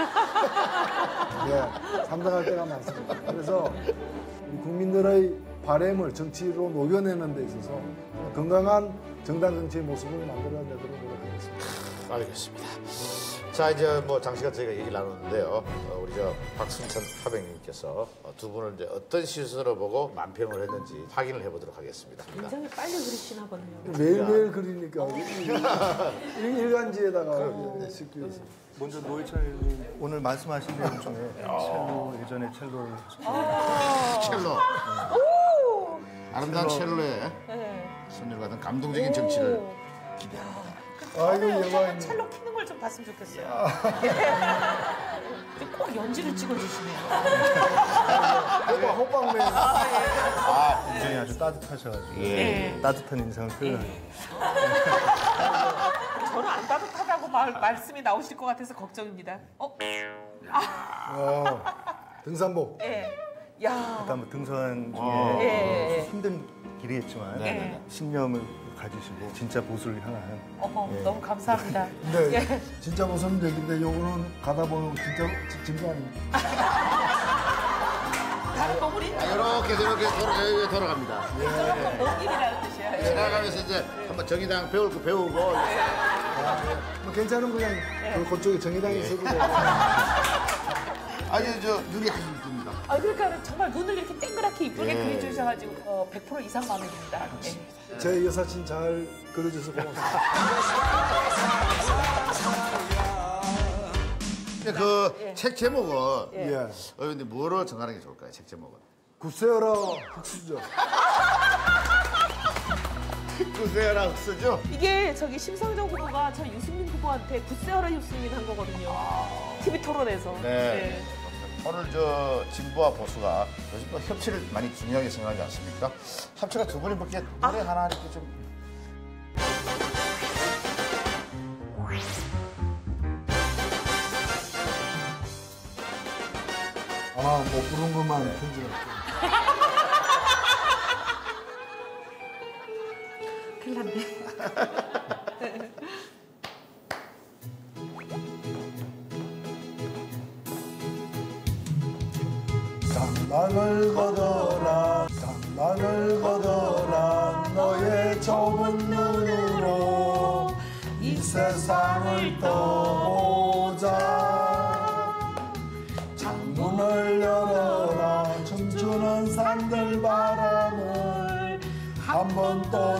예, 3등할 때가 많습니다. 그래서 우리 국민들의 바램을 정치로 녹여내는 데 있어서 건강한 정당 정치의 모습을 만들어내도록 노력하겠습니다. 알겠습니다. 자, 이제 뭐 장시간 저희가 얘기를 나눴는데요. 우리 박순천 하백님께서 두 분을 이제 어떤 시선으로 보고 만평을 했는지 확인을 해보도록 하겠습니다. 굉장히 빨리 그리시나 보네요. 매일매일 그리니까 일간지에다가 싣고 있어요. 먼저 노회찬님 오늘 말씀하신 내용 중에 첼로 예전에 첼로를 첼로. 아름다운 첼로에 손을 받은 감동적인 정치를 기대합니다. 아이고 영광입니다. 첼로 키는 걸 좀 봤으면 좋겠어요. 꼭 연지를 찍어주시네요. 호빵맨. 인상이 아주 따뜻하셔가지고 예. 따뜻한 인상을 표현하고. 저는 안 따뜻하다고 말씀이 나오실 것 같아서 걱정입니다. 등산복. 예. 야. 일단 뭐 등산 중에 힘든 길이겠지만 신념을 가지시고 진짜 보수를 향한. 너무 감사합니다. 네, 진짜 보수는 얘기인데 요거는 가다 보면 진짜 진거 아닙니까? 다른 거물이 이렇게 돌아갑니다. 저런 건 목길이라는 뜻이에요. 지나가면서 이제 한번 정의당 배울 거 배우고. 뭐 괜찮은 그냥 그쪽에 정의당이 있어도 돼요. 아니 눈이 아주 이쁩니다. 그러니까 정말 눈을 이렇게 땡그랗게 이쁘게 그려주셔가지고 100% 이상 마음에 듭니다. 제 여사친 잘 그려줘서 고맙습니다. 책 제목은 예. 근데 뭐로 정하는 게 좋을까요? 책 제목은? 굳세어라 흑수저. 굳세어라 흑수저? 이게 심상정 후보가 저 유승민 후보한테 굳세어라 유승민 한 거거든요. TV 토론에서. 네. 오늘 진보와 보수가 요즘 또 협치를 많이 중요하게 생각하지 않습니까? 협치가 두 분이 그렇게 노래 하나 이렇게 좀. 못 부른 것만 편집할게요. 큰일 났네. 장막을 걷어라 장막을 걷어라 너의 좁은 눈으로 이 세상을 떠보자 창문을 열어라 춤추는 산들 바람을 한 번 또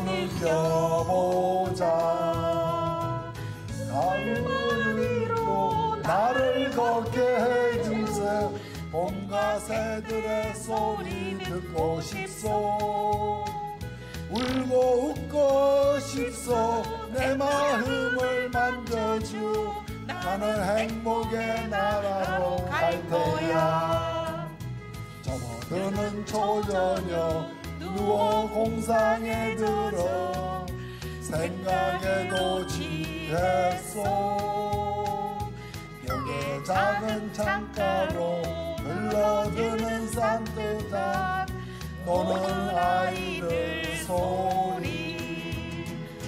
느껴보자 가을 위로 나를 걷게 해주세 봄과 새들의 소리 듣고 싶소 울고 웃고 싶소 내 마음을 만져주 나는 행복의 나라로 갈 테야 접어드는 초저녁 누워 공상에 들어 생각에도 취했소 벽에 작은 창가로 흘러드는 산뜻한 노는 아이들 소리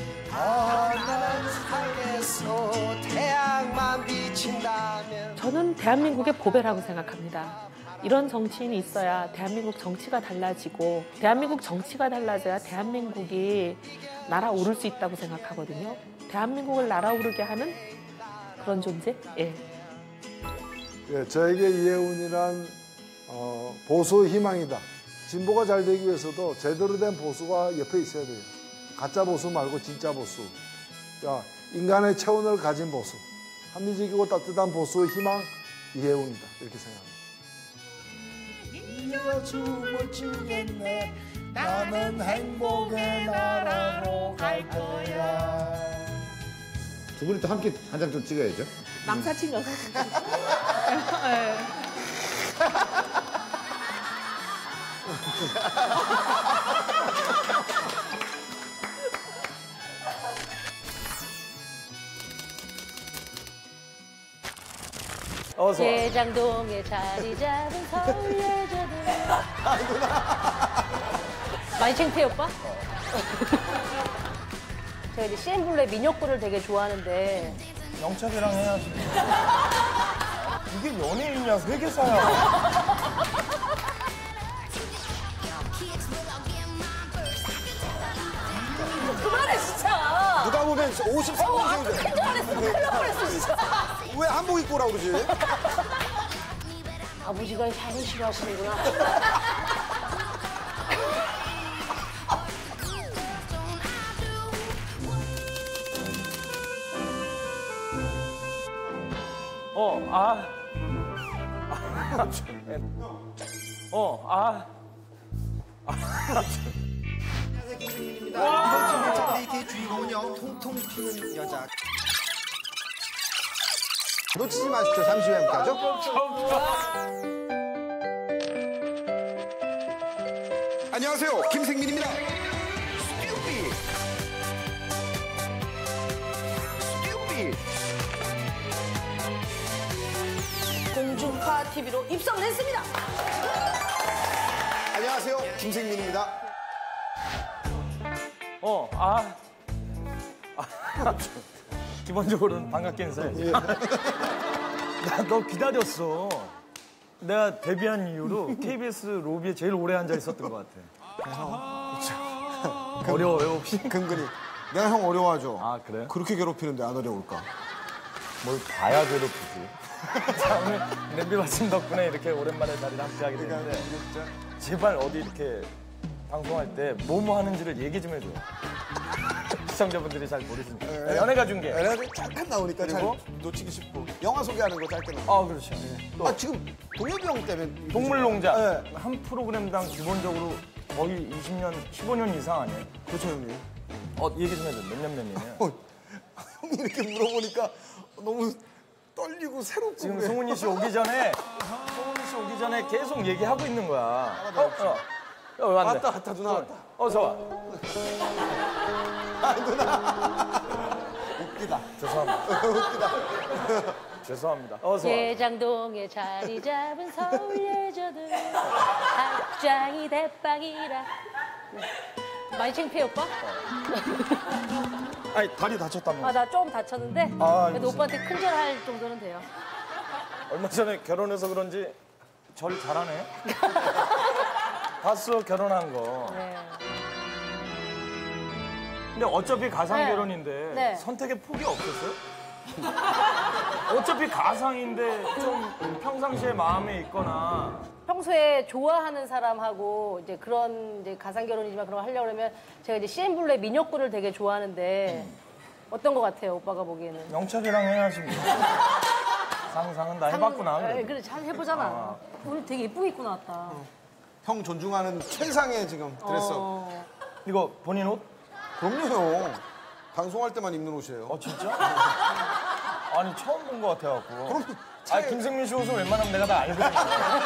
난 살겠어 태양만 비친다면 저는 대한민국의 보배라고 생각합니다. 이런 정치인이 있어야 대한민국 정치가 달라지고 대한민국 정치가 달라져야 대한민국이 날아오를 수 있다고 생각하거든요. 대한민국을 날아오르게 하는 그런 존재? 예, 저에게 이해운이란 보수의 희망이다. 진보가 잘 되기 위해서도 제대로 된 보수가 옆에 있어야 돼요. 가짜 보수 말고 진짜 보수. 인간의 체온을 가진 보수. 합리적이고 따뜻한 보수의 희망 이해운이다. 이렇게 생각합니다. 내가 춤을 추겠네. 나는 행복의 나라로 갈 거야. 두 분이 또 함께 한 장 좀 찍어야죠. 남사친 여사친. 대장동에 자리 잡은 서울 여자들. 많이 창피해 오빠? 제가 이제 CN블루의 민혁군을 되게 좋아하는데 영철이랑 해야지. 이게 연예인이야, 회계사야. 그만해 진짜. 누가 보면 53년생인데. 큰일 뻔했어. 큰일 뻔했어 진짜. 왜 한복 입고 오라고 그러지? 아버지가 향을 싫어하시는구나. 안녕하세요, 김승민입니다. 이번 주 데이트의 주인공은요, 통통 튀는 여자. 놓치지 마십시오. 잠시 후에 함께하죠. 안녕하세요. 김생민입니다. 공중파 TV로 입성했습니다. 안녕하세요. 김생민입니다. 기본적으로는 반갑게 인사해. 나 너 기다렸어. 내가 데뷔한 이후로 KBS 로비에 제일 오래 앉아 있었던 것 같아. 어려워요, 혹시? 근근히. 내가 형 어려워하죠. 아, 그래요? 그렇게 괴롭히는데 안 어려울까? 뭘 봐야 괴롭히지. 자, 오늘 냄비 말씀 덕분에 이렇게 오랜만에 자리를 함께하게 됐는데 제발 어디 이렇게 방송할 때 뭐뭐 하는지를 얘기 좀 해줘요. 시청자분들이 잘 모르시니까. 연예가 중계. 연예가 잠깐 나오니까 잘 그리고? 놓치기 쉽고. 영화 소개하는 거 짧게 나오고. 아, 그렇죠. 또 지금 동엽이 형 때문에. 동물농장. 네. 한 프로그램당 기본적으로 거의 20년, 15년 이상 아니에요? 그렇죠, 형님. 얘기 좀 해줘. 몇 년 몇이에요? 형이 이렇게 물어보니까 너무 떨리고 새롭고. 지금 그래. 송은이 씨 오기 전에 계속 얘기하고 있는 거야. 왔네. 왔다, 누나 왔다. 어서 와. 아, 누나. 웃기다. 죄송합니다. 웃기다. 죄송합니다. 어서 와. 대장동에 자리 잡은 서울 여자들. 학장이 대빵이라. 많이 창피해 오빠? 아니, 다리 다쳤다며. 나 좀 다쳤는데 그래도 오빠한테 큰절할 정도는 돼요. 얼마 전에 결혼해서 그런지 절 잘하네. 봤어, 결혼한 거. 네. 근데 어차피 가상 네. 결혼인데 네. 선택의 폭이 없었어요? 어차피 가상인데 좀 평상시에 마음에 있거나 평소에 좋아하는 사람하고 이제 그런 이제 가상 결혼이지만 그런 거 하려고 그러면 제가 이제 CN블루의 민혁군을 되게 좋아하는데 어떤 거 같아요, 오빠가 보기에는? 영철이랑 해야지. 상상은 다 해봤구나. 그래, 잘 해보잖아. 오늘 되게 예쁘게 입고 나왔다. 형 존중하는 최상의 지금 드레스업. 이거 본인 옷? 그럼요. 방송할 때만 입는 옷이에요. 진짜? 아니, 처음 본 것 같아갖고. 그럼 김생민 씨 옷은 웬만하면 내가 다 알거든요.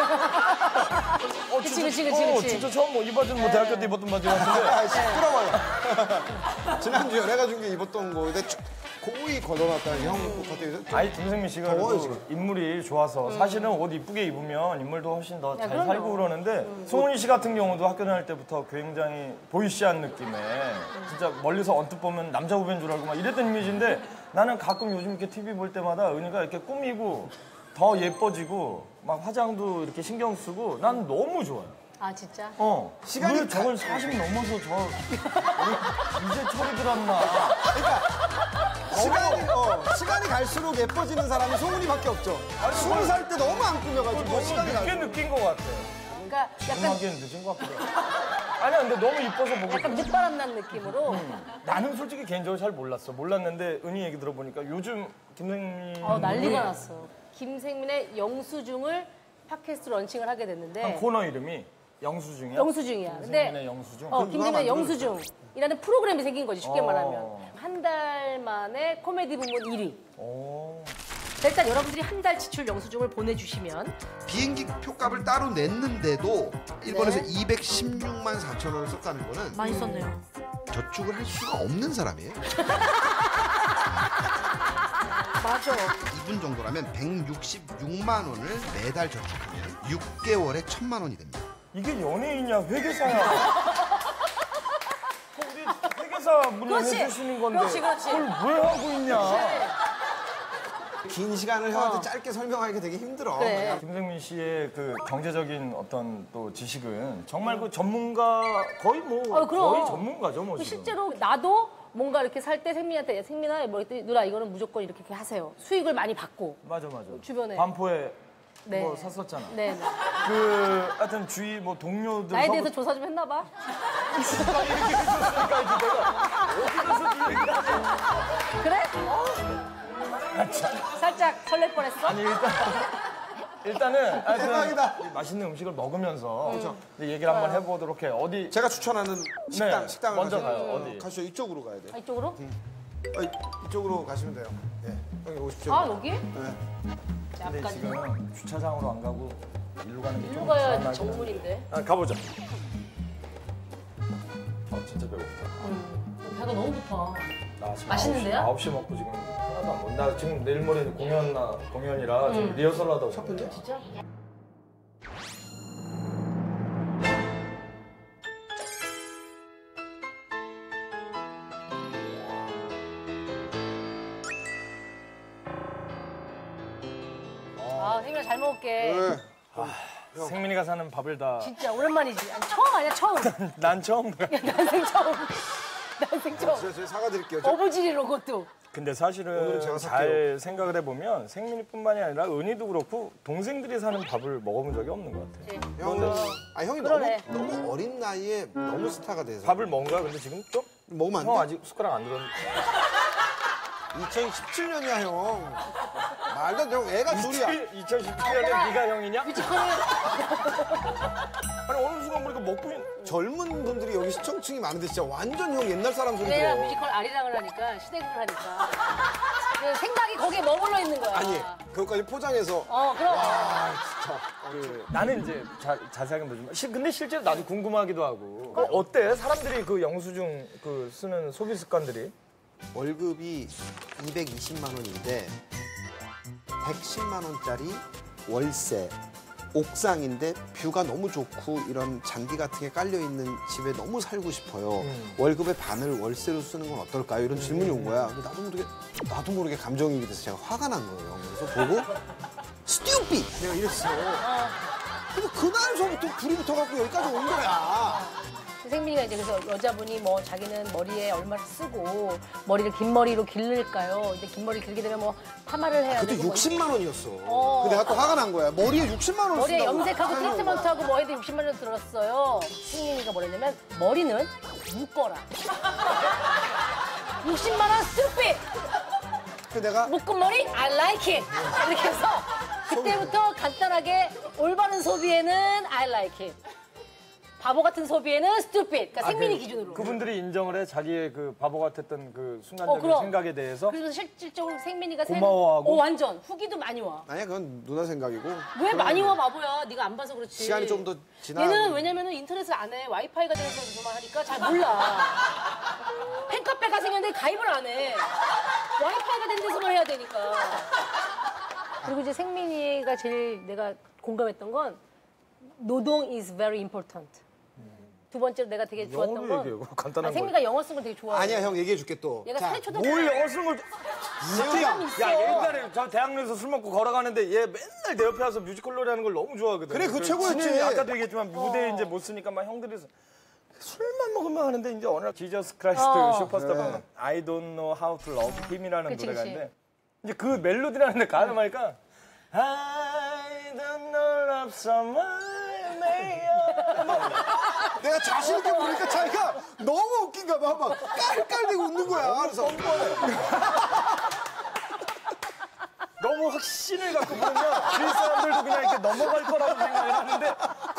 그치. 진짜 처음 입어준 대학교 때 입었던 바지 같은데. 시끄러워요. 지난주 연예가 중에 입었던 거. 근데 고이 걷어놨다는 형 겉에. 아니, 김생민 씨가 인물이 좋아서 사실은 옷 이쁘게 입으면 인물도 훨씬 더 잘 살고 그러는데 송은이 씨 같은 경우도 학교 다닐 때부터 굉장히 보이시한 느낌에 진짜 멀리서 언뜻 보면 남자 후배인 줄 알고 막 이랬던 이미지인데 나는 가끔 요즘 이렇게 TV 볼 때마다 은희가 이렇게 꾸미고 더 예뻐지고 막 화장도 이렇게 신경 쓰고 난 너무 좋아요. 아, 진짜? 시간이 저걸 40 넘어서 이제 철이 들었나. 그러니까 시간이 갈수록 예뻐지는 사람이 송은이밖에 없죠. 20살 때 너무 안 꾸며가지고 시간이 늦게 느낀 것 같아. 그러니까 약간 하기엔 늦은 것 같기도 하고. 아니야, 근데 너무 이뻐서 보고 약간 늦바람 난 느낌으로. 나는 솔직히 개인적으로 잘 몰랐어. 몰랐는데 은희 얘기 들어보니까 요즘 김생민 난리가 났어. 김생민의 영수증을 팟캐스트 런칭을 하게 됐는데 한 코너 이름이 영수증이야? 영수증이야. 근데 영수증? 김생민의 영수증이라는 프로그램이 생긴 거지 쉽게 말하면. 한 달 만에 코미디 부문 1위. 일단 여러분들이 한 달 지출 영수증을 보내주시면 비행기 표값을 따로 냈는데도 일본에서 216만 4천 원을 썼다는 거는 많이 썼네요. 저축을 할 수가 없는 사람이에요. 맞아. 이분 정도라면 166만 원을 매달 저축하면 6개월에 1,000만 원이 됩니다. 이게 연예인이야 회계사야. 우리 회계사분이 해주시는 건데 그걸 왜 하고 있냐. 긴 시간을 형한테 짧게 설명하기가 되게 힘들어. 네. 김생민 씨의 그 경제적인 어떤 또 지식은 정말 그 전문가 거의 뭐 거의 전문가죠 뭐. 실제로 나도 뭔가 이렇게 살 때 생민한테 생민아 뭐 누나 이거는 무조건 이렇게 하세요. 수익을 많이 받고. 맞아. 주변에. 반포에 네. 뭐 샀었잖아. 네. 그 하여튼 주위 뭐 동료들 나에 대해서 조사 좀 했나 봐. 이렇게 해줬으니까 이제 내가 어디 가서 그래? 살짝 설렐 뻔했어? 아니 일단은 대박이다. 맛있는 음식을 먹으면서 이제 얘기를 한번 해보도록 해요. 어디 제가 추천하는 식당을 먼저 가요. 어디? 가시죠. 이쪽으로 가야 돼요. 이쪽으로? 이쪽으로 가시면 돼요. 예. 형님 오십시오. 아 여기? 네. 근데 지금 주차장으로 안 가고 일로 가는 게 좀 일로 가야 불안하긴 정문인데. 가보자. 진짜 배고프다. 배가 너무 고파. 나 지금 맛있는데요? 9시 먹고 지금 하나도 안 먹어. 나 지금 내일 모레 공연이라 지금 리허설 하다 오고. 진짜? 생민아 잘 먹을게. 생민이가 사는 밥을 다. 진짜 오랜만이지. 아니, 처음 아니야 처음. 난 처음. 난생 처음. 난생 처음. 제가 사과드릴게요. 어부지리로 그것도. 근데 사실은 잘 생각을 해보면 생민이뿐만이 아니라 은희도 그렇고 동생들이 사는 밥을 먹어본 적이 없는 것 같아. 형이 너무 어린 나이에 너무 스타가 돼서. 밥을 먹은 거야? 근데 지금 좀? 먹으면 안 돼? 형 아직 숟가락 안 들었는데. 2017년이야 형. 말도 안 돼. 형 애가 둘이야. 2017년에 네가 형이냐? 아니 어느 순간 보니까 먹고 있는. 젊은 분들이 여기 시청층이 많은데 진짜 완전 형 옛날 사람 소리 내가 들어. 뮤지컬 아리랑을 하니까 시댁을 하니까 생각이 거기에 머물러 있는 거야. 아니 그것까지 포장해서. 그럼. 와 진짜. 나는 이제 자세하게 모르지만 근데 실제로 나도 궁금하기도 하고. 어때? 사람들이 그 영수증 그 쓰는 소비 습관들이? 월급이 220만 원인데 110만 원짜리 월세, 옥상인데 뷰가 너무 좋고 이런 잔디 같은 게 깔려 있는 집에 너무 살고 싶어요. 월급의 반을 월세로 쓰는 건 어떨까요? 이런 질문이 온 거야. 근데 나도 모르게 감정이입이 돼서 제가 화가 난 거예요. 그래서 보고 stupid! 내가 이랬어. 근데 그날서부터 불이 붙어갖고 여기까지 온 거야. 생민이가 이제 그래서 여자분이 뭐 자기는 머리에 얼마를 쓰고 머리를 긴 머리로 기를까요? 이제 긴 머리 길게 되면 뭐 파마를 해야 그때 되고 60만 원이었어. 근데 내가 또 화가 난 거야. 머리에 60만 원 머리에 쓴다고. 염색하고 트리트먼트하고 뭐 해도 60만 원 들었어요. 생민이가 뭐랬냐면 머리는 묶어라. 60만 원 stupid! 내가 묶은 머리 I like it! 이렇게 해서 그때부터 간단하게 올바른 소비에는 I like it. 바보 같은 소비에는 stupid. 그러니까 생민이 기준으로. 그분들이 인정을 해 자기의 그 바보 같았던 그 순간적인 생각에 대해서. 그래서 실질적으로 생민이가 고마워하고. 완전 후기도 많이 와. 아니야 그건 누나 생각이고. 왜 많이 와 바보야? 네가 안 봐서 그렇지. 시간이 좀 더 지나. 얘는 왜냐면은 인터넷을 안 해. 와이파이가 되는 하니까 잘 몰라. 팬카페가 생겼는데 가입을 안 해. 와이파이가 된 데서만 해야 되니까. 그리고 이제 생민이가 제일 내가 공감했던 건 노동 is very important. 두 번째로 내가 되게 좋았던 건 간단한 생민이가 영어 쓰는 걸 되게 좋아해. 아니야 형 얘기해 줄게 또. 얘가 사회초등 뭘 영어 쓰는 걸 야 옛날에 저 대학로에서 술 먹고 걸어가는데 얘 맨날 내 옆에 와서 뮤지컬 노래하는 걸 너무 좋아하거든. 그래 그 최고였지. 아까도 얘기했지만 무대에 이제 못 쓰니까 막 형들이 술만 먹으면 하는데 이제 어느 날 지저스 크라이스트 슈퍼스타 보면 I don't know how to love him이라는 노래가 있는데 이제 그 멜로디라는데 가사 말니까 I don't know love someone 내가 자신 있게 보니까 자기가 너무 웃긴가 봐. 막 깔깔대고 웃는 거야. 그래서 너무 확신을 갖고 보면 주위 사람들도 그냥 이렇게 넘어갈 거라고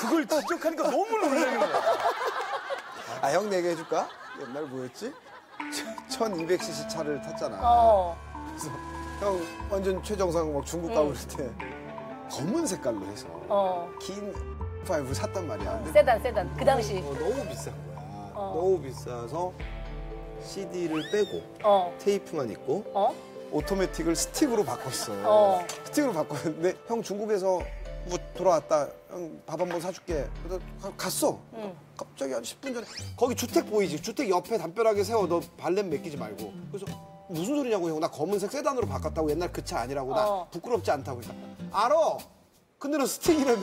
그걸 지적하니까 너무 놀라는 거야. 아, 형 얘기해 줄까? 옛날 뭐였지? 1200cc 차를 탔잖아. 그래서 형 완전 최정상 막 중국 가고 그럴 때 검은 색깔로 해서 긴 5를 샀단 말이야. 세단. 그 당시. 너무 비싼 거야. 너무 비싸서 CD를 빼고 테이프만 있고 오토매틱을 스틱으로 바꿨어. 스틱으로 바꿨는데 형 중국에서 뭐 돌아왔다. 형 밥 한 번 사줄게. 그래서 갔어. 갑자기 한 10분 전에 거기 주택 보이지? 주택 옆에 담벼락에 세워. 너 발냄 맡기지 말고. 그래서 무슨 소리냐고 형. 나 검은색 세단으로 바꿨다고. 옛날 그 차 아니라고. 나 부끄럽지 않다고. 그러니까 알아. 근데 너 스틱이라며.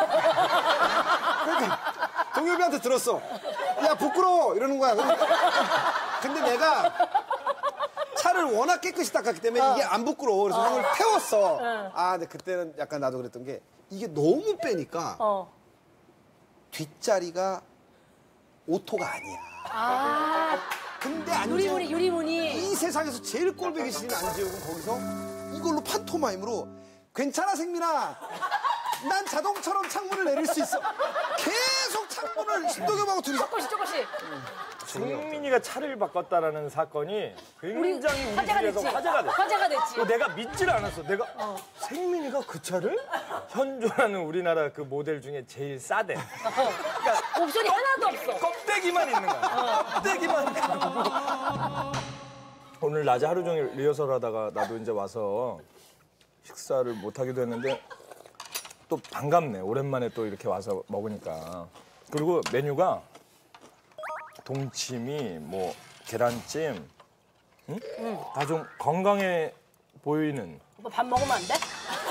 그러니까 동엽이한테 들었어. 야 부끄러워 이러는 거야. 근데 내가 차를 워낙 깨끗이 닦았기 때문에 이게 안 부끄러워. 그래서 형을 태웠어. 아 근데 그때는 약간 나도 그랬던 게 이게 너무 빼니까 뒷자리가 오토가 아니야. 근데 유리문이 이 세상에서 제일 꼴보기 싫은 안재욱은 거기서 이걸로 판토마임으로 괜찮아 생민아. 난 자동처럼 창문을 내릴 수 있어. 계속 창문을 신동엽하고 둘이 조금씩. 승민이가 차를 바꿨다라는 사건이 굉장히 우리 집에서 화제가 됐지. 내가 믿질 않았어. 내가 생민이가 그 차를 현존하는 우리나라 그 모델 중에 제일 싸대. 그러니까 옵션이 하나도 없어. 껍데기만 있는 거야. 껍데기만 가지고. 오늘 낮에 하루 종일 리허설 하다가 나도 이제 와서 식사를 못 하기도 했는데 또 반갑네. 오랜만에 또 이렇게 와서 먹으니까. 그리고 메뉴가 동치미, 뭐 계란찜, 다 좀 건강해 보이는. 뭐 밥 먹으면 안 돼?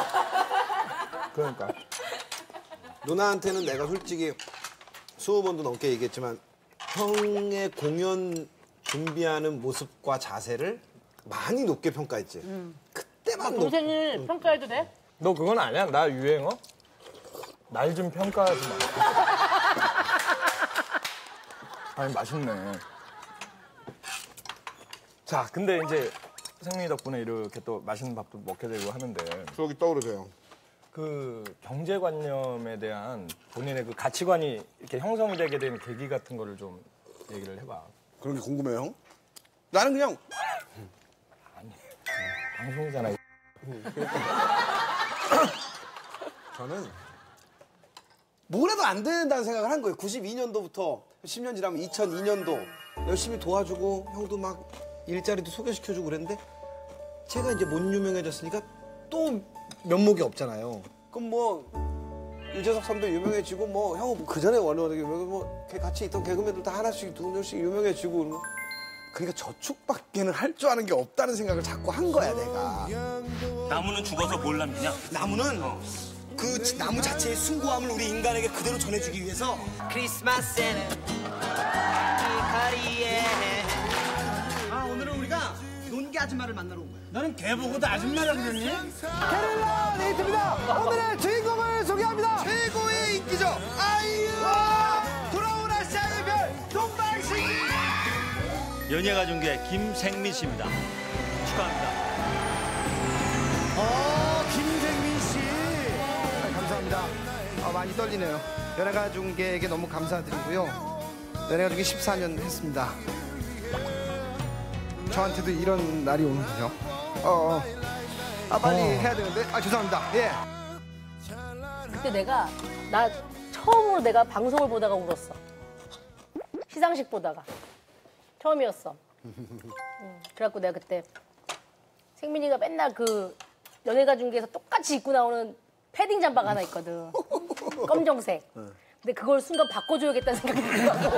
그러니까. 누나한테는 내가 솔직히 20번도 넘게 얘기했지만 형의 공연 준비하는 모습과 자세를 많이 높게 평가했지. 그때만 동생을 평가해도 돼? 너 그건 아니야? 나 유행어? 날 좀 평가하지 마. 아니 맛있네. 자, 근데 이제 생민이 덕분에 이렇게 또 맛있는 밥도 먹게 되고 하는데 추억이 떠오르세요. 그 경제관념에 대한 본인의 그 가치관이 이렇게 형성이 되게 된 계기 같은 거를 좀 얘기를 해봐. 그런 게 궁금해요, 형? 나는 그냥 방송이잖아. 저는 뭘 해도 안 된다는 생각을 한 거예요. 92년도부터 10년 지나면 2002년도 열심히 도와주고 형도 막 일자리도 소개시켜주고 그랬는데 제가 이제 못 유명해졌으니까 또 면목이 없잖아요. 그럼 뭐 유재석 선배 유명해지고 뭐 형은 그 전에 워낙에 유명해 뭐 같이 있던 개그맨들 다 하나씩 두 명씩 유명해지고 그러니까 저축밖에는 할 줄 아는 게 없다는 생각을 자꾸 한 거야 내가. 나무는 죽어서 뭘 남기냐? 나무는 그 나무 자체의 숭고함을 우리 인간에게 그대로 전해주기 위해서 크리스마스에는 이 거리에 오늘은 우리가 논개 아줌마를 만나러 온 거야. 너는 개 보고도 아줌마라 그랬니? 게릴라 데이트입니다. 오늘의 주인공을 소개합니다. 최고의 인기죠. 아이유 돌아온 아시아의 별 동방신기. 연예가중계 김생민 씨입니다. 축하합니다. 김생민 씨. 감사합니다. 많이 떨리네요. 연예가중계에게 너무 감사드리고요. 연예가중계 14년 했습니다. 저한테도 이런 날이 오는군요. 빨리 해야 되는데. 죄송합니다. 예. 그때 나 처음으로 내가 방송을 보다가 울었어. 시상식 보다가. 처음이었어. 그래갖고 내가 그때 생민이가 맨날 그 연예가중계에서 똑같이 입고 나오는 패딩 잠바가 하나 있거든. 검정색. 근데 그걸 순간 바꿔줘야겠다는 생각이 들더라고.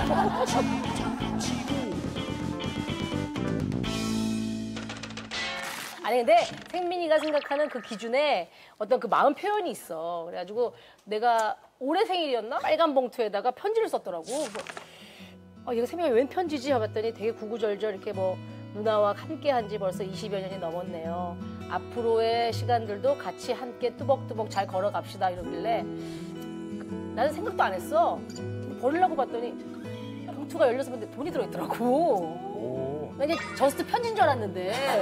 아니 근데 생민이가 생각하는 그 기준에 어떤 그 마음 표현이 있어. 그래가지고 내가 올해 생일이었나? 빨간 봉투에다가 편지를 썼더라고. 얘가 생민이가 웬 편지지? 해봤더니 되게 구구절절 이렇게 뭐 누나와 함께한 지 벌써 20여 년이 넘었네요. 앞으로의 시간들도 같이 함께 뚜벅뚜벅 잘 걸어갑시다 이러길래 나는 생각도 안 했어. 버리려고 봤더니 봉투가 열려서 봤는데 돈이 들어있더라고. 나 이제 저스트 편지인 줄 알았는데.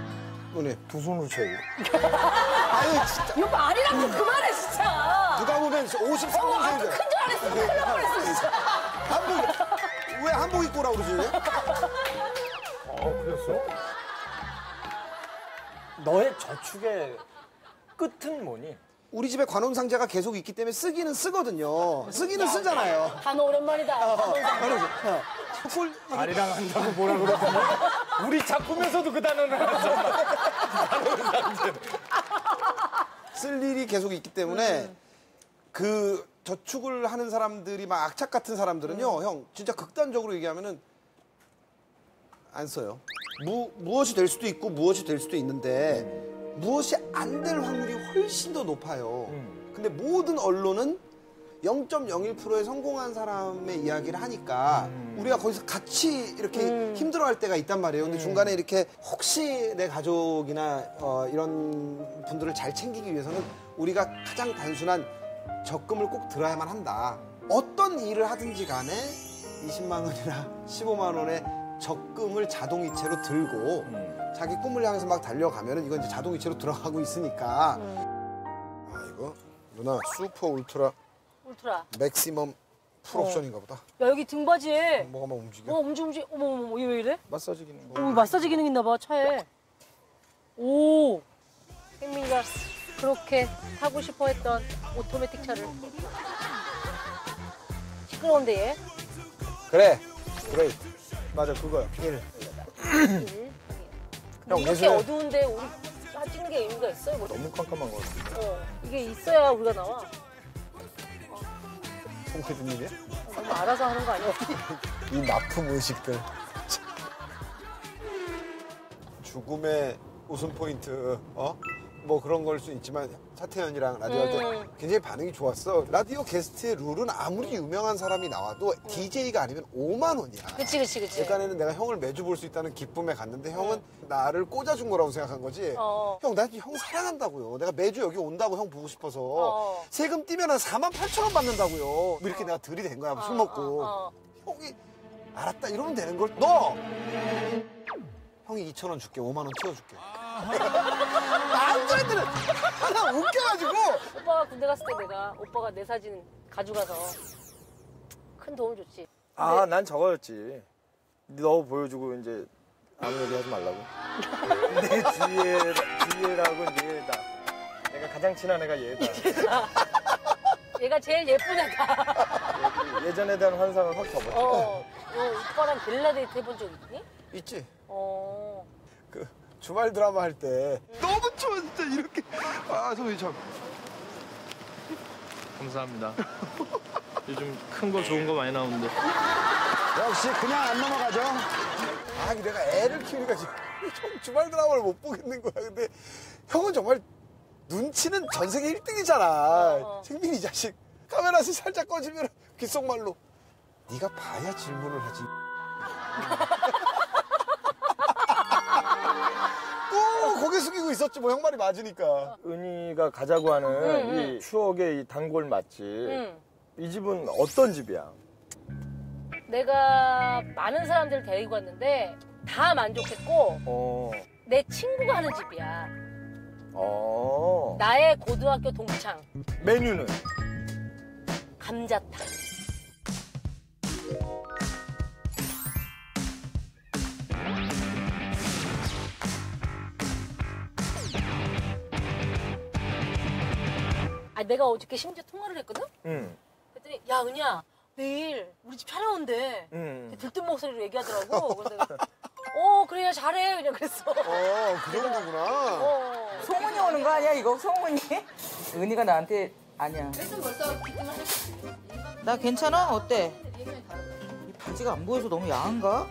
두 손으로 쳐요. 아유 진짜. 이거 말이라고 그만해 진짜. 누가 보면 그러면 53년생인데. 큰줄 알았어. 큰일 날 뻔했어, 진짜. 왜 한복 입고 오라고 그러지? 그랬어? 너의 저축의 끝은 뭐니? 우리 집에 관혼상자가 계속 있기 때문에 쓰기는 쓰거든요. 쓰기는 쓰잖아요. 단어 오랜만이다. 아리랑 한다고 뭐라 그러더니 우리 작품에서도 그 단어를 하잖아. 쓸 일이 계속 있기 때문에 그 저축을 하는 사람들이 막 악착 같은 사람들은요, 형 진짜 극단적으로 얘기하면은 안 써요. 무엇이 될 수도 있고 무엇이 될 수도 있는데 무엇이 안 될 확률이 훨씬 더 높아요. 근데 모든 언론은 0.01%의 성공한 사람의 이야기를 하니까 우리가 거기서 같이 이렇게 힘들어할 때가 있단 말이에요. 근데 중간에 이렇게 혹시 내 가족이나 이런 분들을 잘 챙기기 위해서는 우리가 가장 단순한 적금을 꼭 들어야만 한다. 어떤 일을 하든지 간에 20만 원이나 15만 원의 적금을 자동이체로 들고 자기 꿈을 향해서 막 달려가면은 이건 이제 자동이체로 들어가고 있으니까. 아, 이거 누나 슈퍼 울트라 맥시멈 풀옵션인가 보다. 야, 여기 등받이에. 뭐가 막 움직여? 움직여. 어머, 이게 왜 이래? 마사지 기능. 오, 마사지 기능 있나 봐, 차에. 오. 생민가 그렇게 타고 싶어 했던 오토매틱 차를. 시끄러운데, 얘? 그래. 맞아, 그거야. 1. 형, 이렇게 예술에- 어두운데 우리 찍는 게 의미가 있어요? 뭐. 너무 깜깜한 거 같은데. 이게 있어야 우리가 나와. 송 PD님이야? 너무 알아서 하는 거 아니야? 이 나쁜 의식들. 죽음의 웃음 포인트, 뭐 그런 걸 수 있지만 차태현이랑 라디오 할 때 굉장히 반응이 좋았어. 라디오 게스트의 룰은 아무리 유명한 사람이 나와도 DJ가 아니면 5만 원이야. 그치. 그러니까는 내가 형을 매주 볼 수 있다는 기쁨에 갔는데 형은 나를 꽂아준 거라고 생각한 거지. 형, 나 형 사랑한다고요. 내가 매주 여기 온다고 형 보고 싶어서. 세금 띄면 한 48,000원 받는다고요. 뭐 이렇게 내가 들이댄 거야, 술 먹고. 형이 알았다 이러면 되는 걸. 너! 형이 2,000원 줄게, 5만 원 채워줄게. 남자애들은 하나 웃겨가지고. 오빠가 군대 갔을 때 오빠가 내 사진 가져가서 큰 도움 줬지. 아, 난 저거였지. 너 보여주고 이제 아무 얘기 하지 말라고. 내 뒤에라고 얘다. 내가 가장 친한 애가 얘다. 얘가 제일 예쁜 애다. 예전에 대한 환상을 확 접었지. 오빠랑 게릴라 데이트 해본 적 있니? 있지. 그 주말 드라마 할 때 너무 추워 진짜 이렇게. 아, 선배님 참. 감사합니다. 요즘 큰 거 좋은 거 많이 나오는데. 역시 그냥 안 넘어가죠. 아, 내가 애를 키우니까 지금 주말 드라마를 못 보겠는 거야. 근데 형은 정말 눈치는 전 세계 1등이잖아. 생민이 자식. 카메라에서 살짝 꺼지면 귓속말로 네가 봐야 질문을 하지. 또 고개 숙이고 있었지 뭐 형 말이 맞으니까. 은희가 가자고 하는 이 추억의 이 단골 맛집. 이 집은 어떤 집이야? 내가 많은 사람들을 데리고 갔는데 다 만족했고 내 친구가 하는 집이야. 나의 고등학교 동창. 메뉴는? 감자탕. 내가 어저께 심지어 통화를 했거든? 그랬더니 야, 은희야, 내일 우리 집 촬영 온대. 들뜬 목소리로 얘기하더라고. 그래서 그래, 잘해. 그냥 그랬어. 그 정도구나. 송은이 오는 거 아니야, 이거? 송은이? 은희가 나한테 아니야. 나 괜찮아? 어때? 이 바지가 안 보여서 너무 야한가?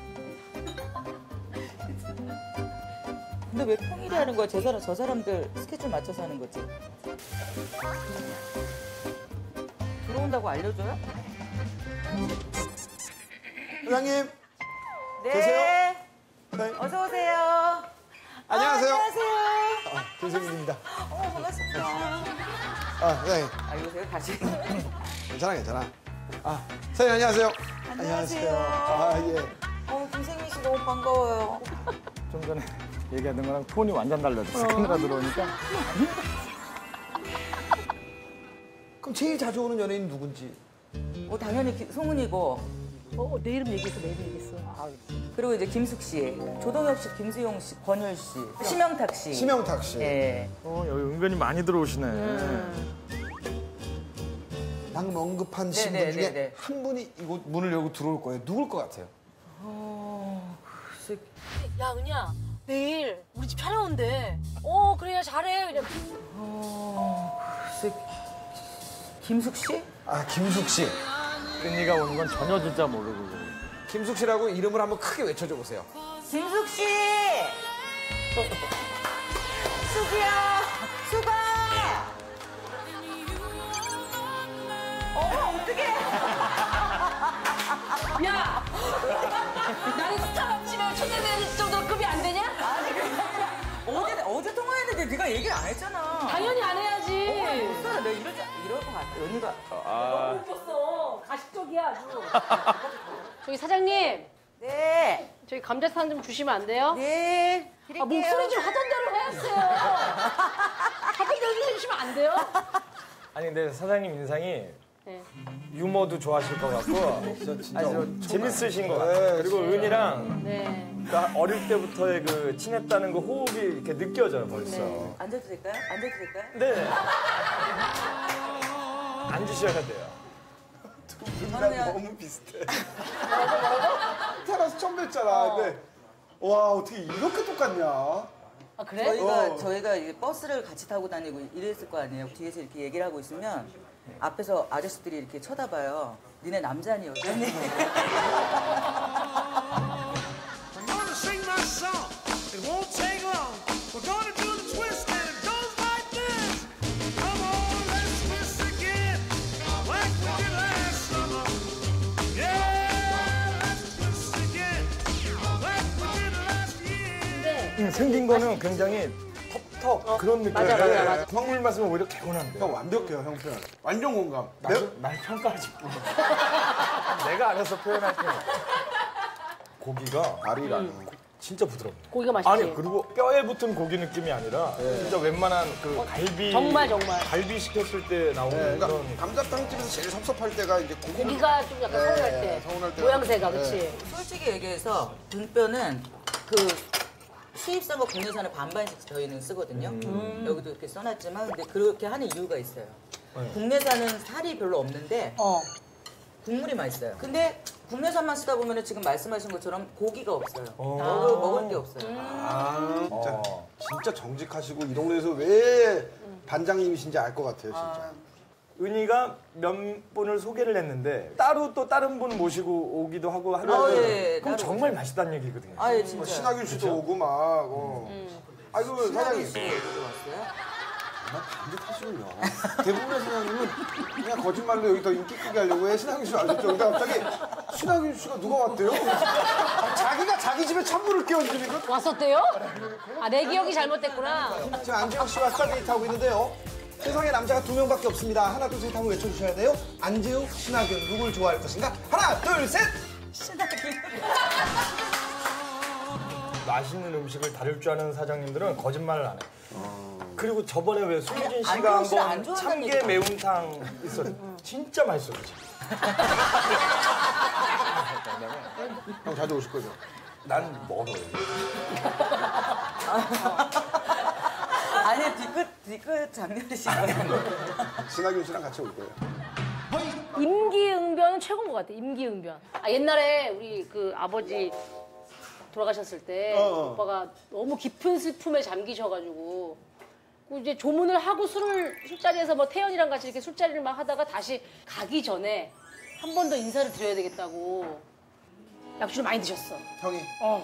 근데 왜 평일에 하는 거야? 저 사람들 스케줄 맞춰서 하는 거지. 들어온다고 알려줘요? 회장님. 네. 계세요? 네. 어서 오세요. 안녕하세요. 안녕하세요. 김세민입니다. 반갑습니다. 회장님. 이거 제가 다시. 괜찮아. 선생님 안녕하세요. 안녕하세요. 예. 김생민 씨 너무 반가워요. 좀 전에 얘기하던 거랑 톤이 완전 달라졌어. 카메라 들어오니까. 그럼 제일 자주 오는 연예인 누군지? 당연히 송은이고. 내 이름 얘기했어, 내 이름 얘기했어. 그리고 이제 김숙 씨, 조동혁 씨, 김수용 씨, 권율 씨, 심영탁 씨. 심영탁 씨. 예. 여기 은근히 많이 들어오시네. 방금 언급한 신분 중에 한 분이 이곳 문을 열고 들어올 거예요. 누굴 것 같아요? 글쎄. 야, 은희야, 내일 우리 집 촬영 온대. 그래야 잘해. 그냥. 글쎄. 김숙 씨? 김숙 씨. 은희가 오는 건 전혀 진짜 모르고. 김숙 씨라고 이름을 한번 크게 외쳐줘 보세요. 김숙 씨! 숙이야! 숙아! 어떡해! 야! 나는 스타벅집에 초대될 정도로 급이 안 되냐? 어제 통화했는데 네가 얘기를 안 했잖아. 당연히 안 해야지. 내가 이럴 것 같아. 연희가. 너무 웃겼어. 가식적이야, 아주. 저기 사장님. 네. 저기 감자탕 좀 주시면 안 돼요? 네. 드릴게요. 목소리 좀 하던 대로 해야겠어요. 하던 대로 해주시면 안 돼요? 아니 근데 사장님 인상이 네. 유머도 좋아하실 것 같고 아주 재밌으신 것 같아요. 그리고 은희랑 그러니까 어릴 때부터의 그 친했다는 그 호흡이 이렇게 느껴져요 벌써. 네. 앉아도 될까요? 앉아도 될까요? 네. 앉으셔야 돼요. 둘이랑 너무 비슷해. 태어나서 처음 뵀잖아. 근데 와 어떻게 이렇게 똑같냐? 아 그래? 저희가 이제 버스를 같이 타고 다니고 이랬을 거 아니에요. 뒤에서 이렇게 얘기를 하고 있으면 앞에서 아저씨들이 이렇게 쳐다봐요. 니네 남자니 여자니? 생긴 거는 굉장히 텁텁 그런 느낌. 맞아. 형물 맛은 오히려 개운한데. 형 완벽해요 형 표현. 완전 공감. 날 평가하지 마. 내가 알아서 표현할 테니까. 고기가 알이라는 진짜 부드럽네. 고기가 맛있지. 아니 그리고 뼈에 붙은 고기 느낌이 아니라 진짜 웬만한 그 갈비 정말 갈비 시켰을 때 나오는 그러니까 그런 감자탕집에서 제일 섭섭할 때가 이제 고기가 좀 약간 서운할 때. 서운할 때. 모양새가 그렇지. 솔직히 얘기해서 등뼈는 그 수입산과 국내산을 반반씩 저희는 쓰거든요. 여기도 이렇게 써놨지만 근데 그렇게 하는 이유가 있어요. 국내산은 살이 별로 없는데 국물이 맛있어요. 근데 국내산만 쓰다 보면 지금 말씀하신 것처럼 고기가 없어요. 먹을 게 없어요. 진짜 정직하시고 이 동네에서 왜 반장님이신지 알 것 같아요 진짜. 은희가 몇 분을 소개를 했는데 따로 또 다른 분 모시고 오기도 하고 하는데 그럼 정말 맛있다는 얘기거든요. 진짜. 신하균 씨도 오고 막. 아이고 사장님. 감자 타시군요. 대부분의 사장님은 그냥 거짓말로 여기 더 인기 크게 하려고 해. 신하균 씨 아셨죠? 근데 갑자기 신하균 씨가 누가 왔대요? 자기가 자기 집에 찬물을 끼얹으니까. 왔었대요? 내 기억이 잘못됐구나. 지금 안재욱 씨와 스타데이트하고 있는데요. 세상에 남자가 2명밖에 없습니다. 하나, 둘, 셋 하면 외쳐주셔야 돼요. 안재욱, 신하균 누굴 좋아할 것인가? 하나, 둘, 셋! 신하균. 맛있는 음식을 다룰 줄 아는 사장님들은 거짓말을 안 해. 그리고 저번에 왜 손예진 씨가 한번 참깨 매운탕 있었는데 진짜 맛있어 그치? 형 자주 오실 거죠? 난 멀어요. 아니 뒤끝 장렬이신 거예요. 신하균 씨랑 같이 올 거예요. 임기응변은 최고인 것 같아. 임기응변. 옛날에 우리 그 아버지 돌아가셨을 때 오빠가 너무 깊은 슬픔에 잠기셔가지고 이제 조문을 하고 술자리에서 뭐 태연이랑 같이 이렇게 술자리를 막 하다가 다시 가기 전에 한 번 더 인사를 드려야 되겠다고 약주를 많이 드셨어. 형이?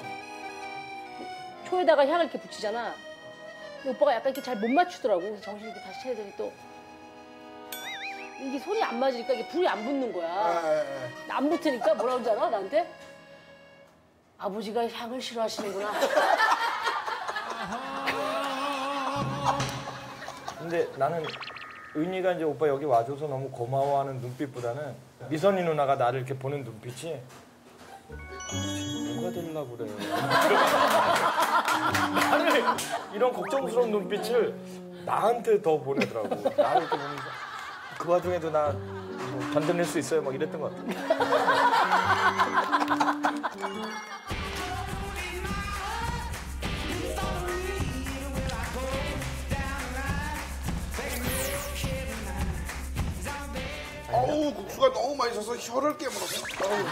초에다가 향을 이렇게 붙이잖아. 근데 오빠가 약간 이렇게 잘 못 맞추더라고. 그래서 정신을 이렇게 다시 차리더니 또 이게 손이 안 맞으니까 이게 불이 안 붙는 거야. 안 붙으니까 뭐라 그러지 않아? 나한테? 아버지가 향을 싫어하시는구나. 근데 나는 은희가 이제 오빠 여기 와줘서 너무 고마워하는 눈빛보다는 미선이 누나가 나를 이렇게 보는 눈빛이 누가 되려고 그래. 나를 이런 걱정스러운 눈빛을 나한테 더 보내더라고. 나를 이렇게 보면서 그 와중에도 나 뭐 견뎌낼 수 있어요 막 이랬던 것 같아요. 어우 국수가 너무 맛있어서 혀를 깨물었어.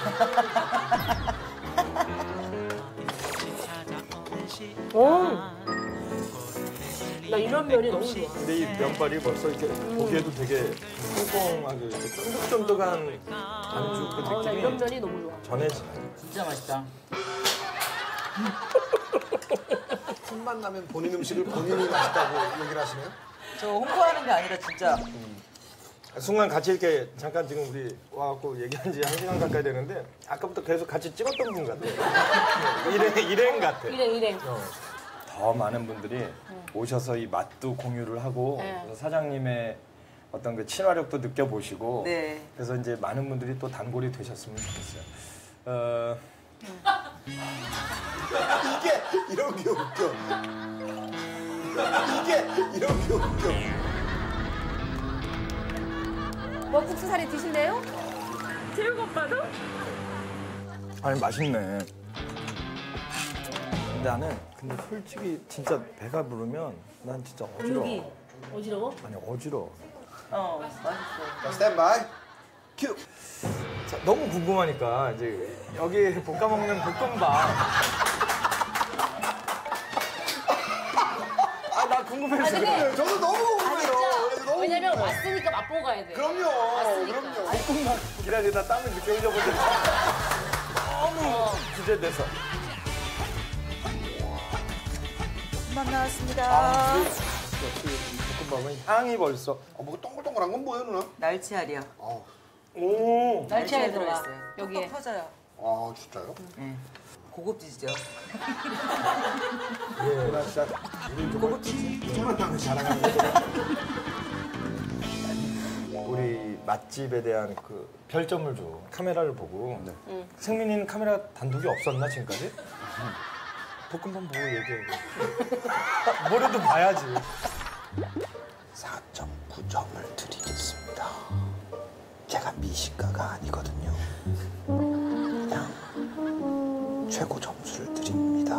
나 이런 면이 너무 좋아. 근데 이 면발이 벌써 이렇게 보기에도 되게 콩콩하게 이렇게 쫀득쫀득한 반죽 그 나 느낌이 이런 면이 너무 좋아. 전해지네. 진짜 맛있다. 틈만 나면 본인 음식을 본인이 맛있다고 얘기를 하시네요? 저 홍보하는 게 아니라 진짜 순간 같이 이렇게 잠깐 지금 우리 와갖고 얘기한 지 1시간 가까이 되는데 아까부터 계속 같이 찍었던 분 같아요. 일행 같아. 일행. 더 많은 분들이 오셔서 이 맛도 공유를 하고 그래서 사장님의 어떤 그 친화력도 느껴보시고 네. 그래서 이제 많은 분들이 또 단골이 되셨으면 좋겠어요. 이게 이렇게 웃겨. 이게 이렇게 웃겨. 뭐 국수사리 드실래요? 재욱 오빠도? 아니 맛있네. 근데 나는 솔직히 진짜 배가 부르면 난 진짜 어지러워. 여기 어지러워? 아니 어지러워. 맛있어. 스탠바이. 큐. 자, 너무 궁금하니까 이제 여기 볶아먹는 볶음밥. 나 궁금해서. 근데 저도 너무 궁금해요. 너무 왜냐면 궁금해. 왔으니까 맛보고 가야 돼. 그럼요. 왔으니까. 볶음밥 기다리다 땀을 늦게 흘려본 적이 있어. 너무 기대돼서. 만나왔습니다. 볶음밥은 향이 벌써. 뭐가 동글동글한 건 뭐예요, 누나? 날치알이야. 오. 날치알이 들어가. 들어있어요. 여기에. 톡톡 터져요. 아, 진짜요? 네. 고급지죠. 예, 나 진짜 고급지지. 정말 땅을 자랑하는 거죠. 우리 맛집에 대한 그 별점을 줘. 카메라를 보고. 생민이는 카메라 단독이 없었나 지금까지? 볶음밥 보고 얘기해. 뭐라도 봐야지. 4.9점을 드리겠습니다. 제가 미식가가 아니거든요. 그냥 최고 점수를 드립니다.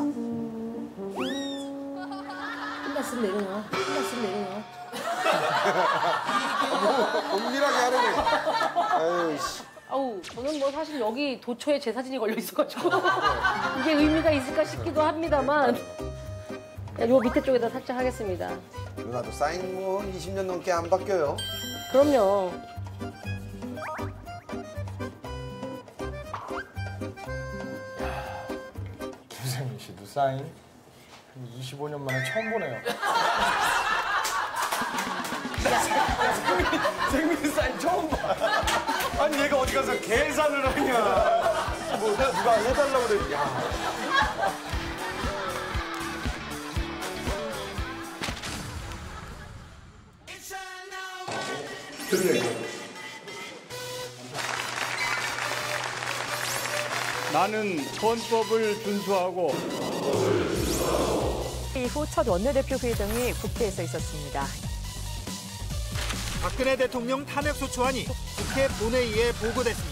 끝났으면 내려놔. 끝났으면 내려놔. 은밀하게 하려네. 아유, 씨. 아우, 저는 뭐 사실 여기 도초에 제 사진이 걸려 있어가지고 이게 의미가 있을까 싶기도 합니다만 요 밑에 쪽에다 살짝 하겠습니다. 누나도 사인 뭐 20년 넘게 안 바뀌어요. 그럼요. 김생민 씨도 사인 한 25년 만에 처음 보네요. 생민 사인 처음 봐. 아니 얘가 어디 가서 계산을 하냐. 뭐 누가 해달라고 그래. 야. 나는 헌법을 준수하고 이후 첫 원내대표 회의 등이 국회에서 있었습니다. 박근혜 대통령 탄핵소추안이 국회 본회의에 보고됐습니다.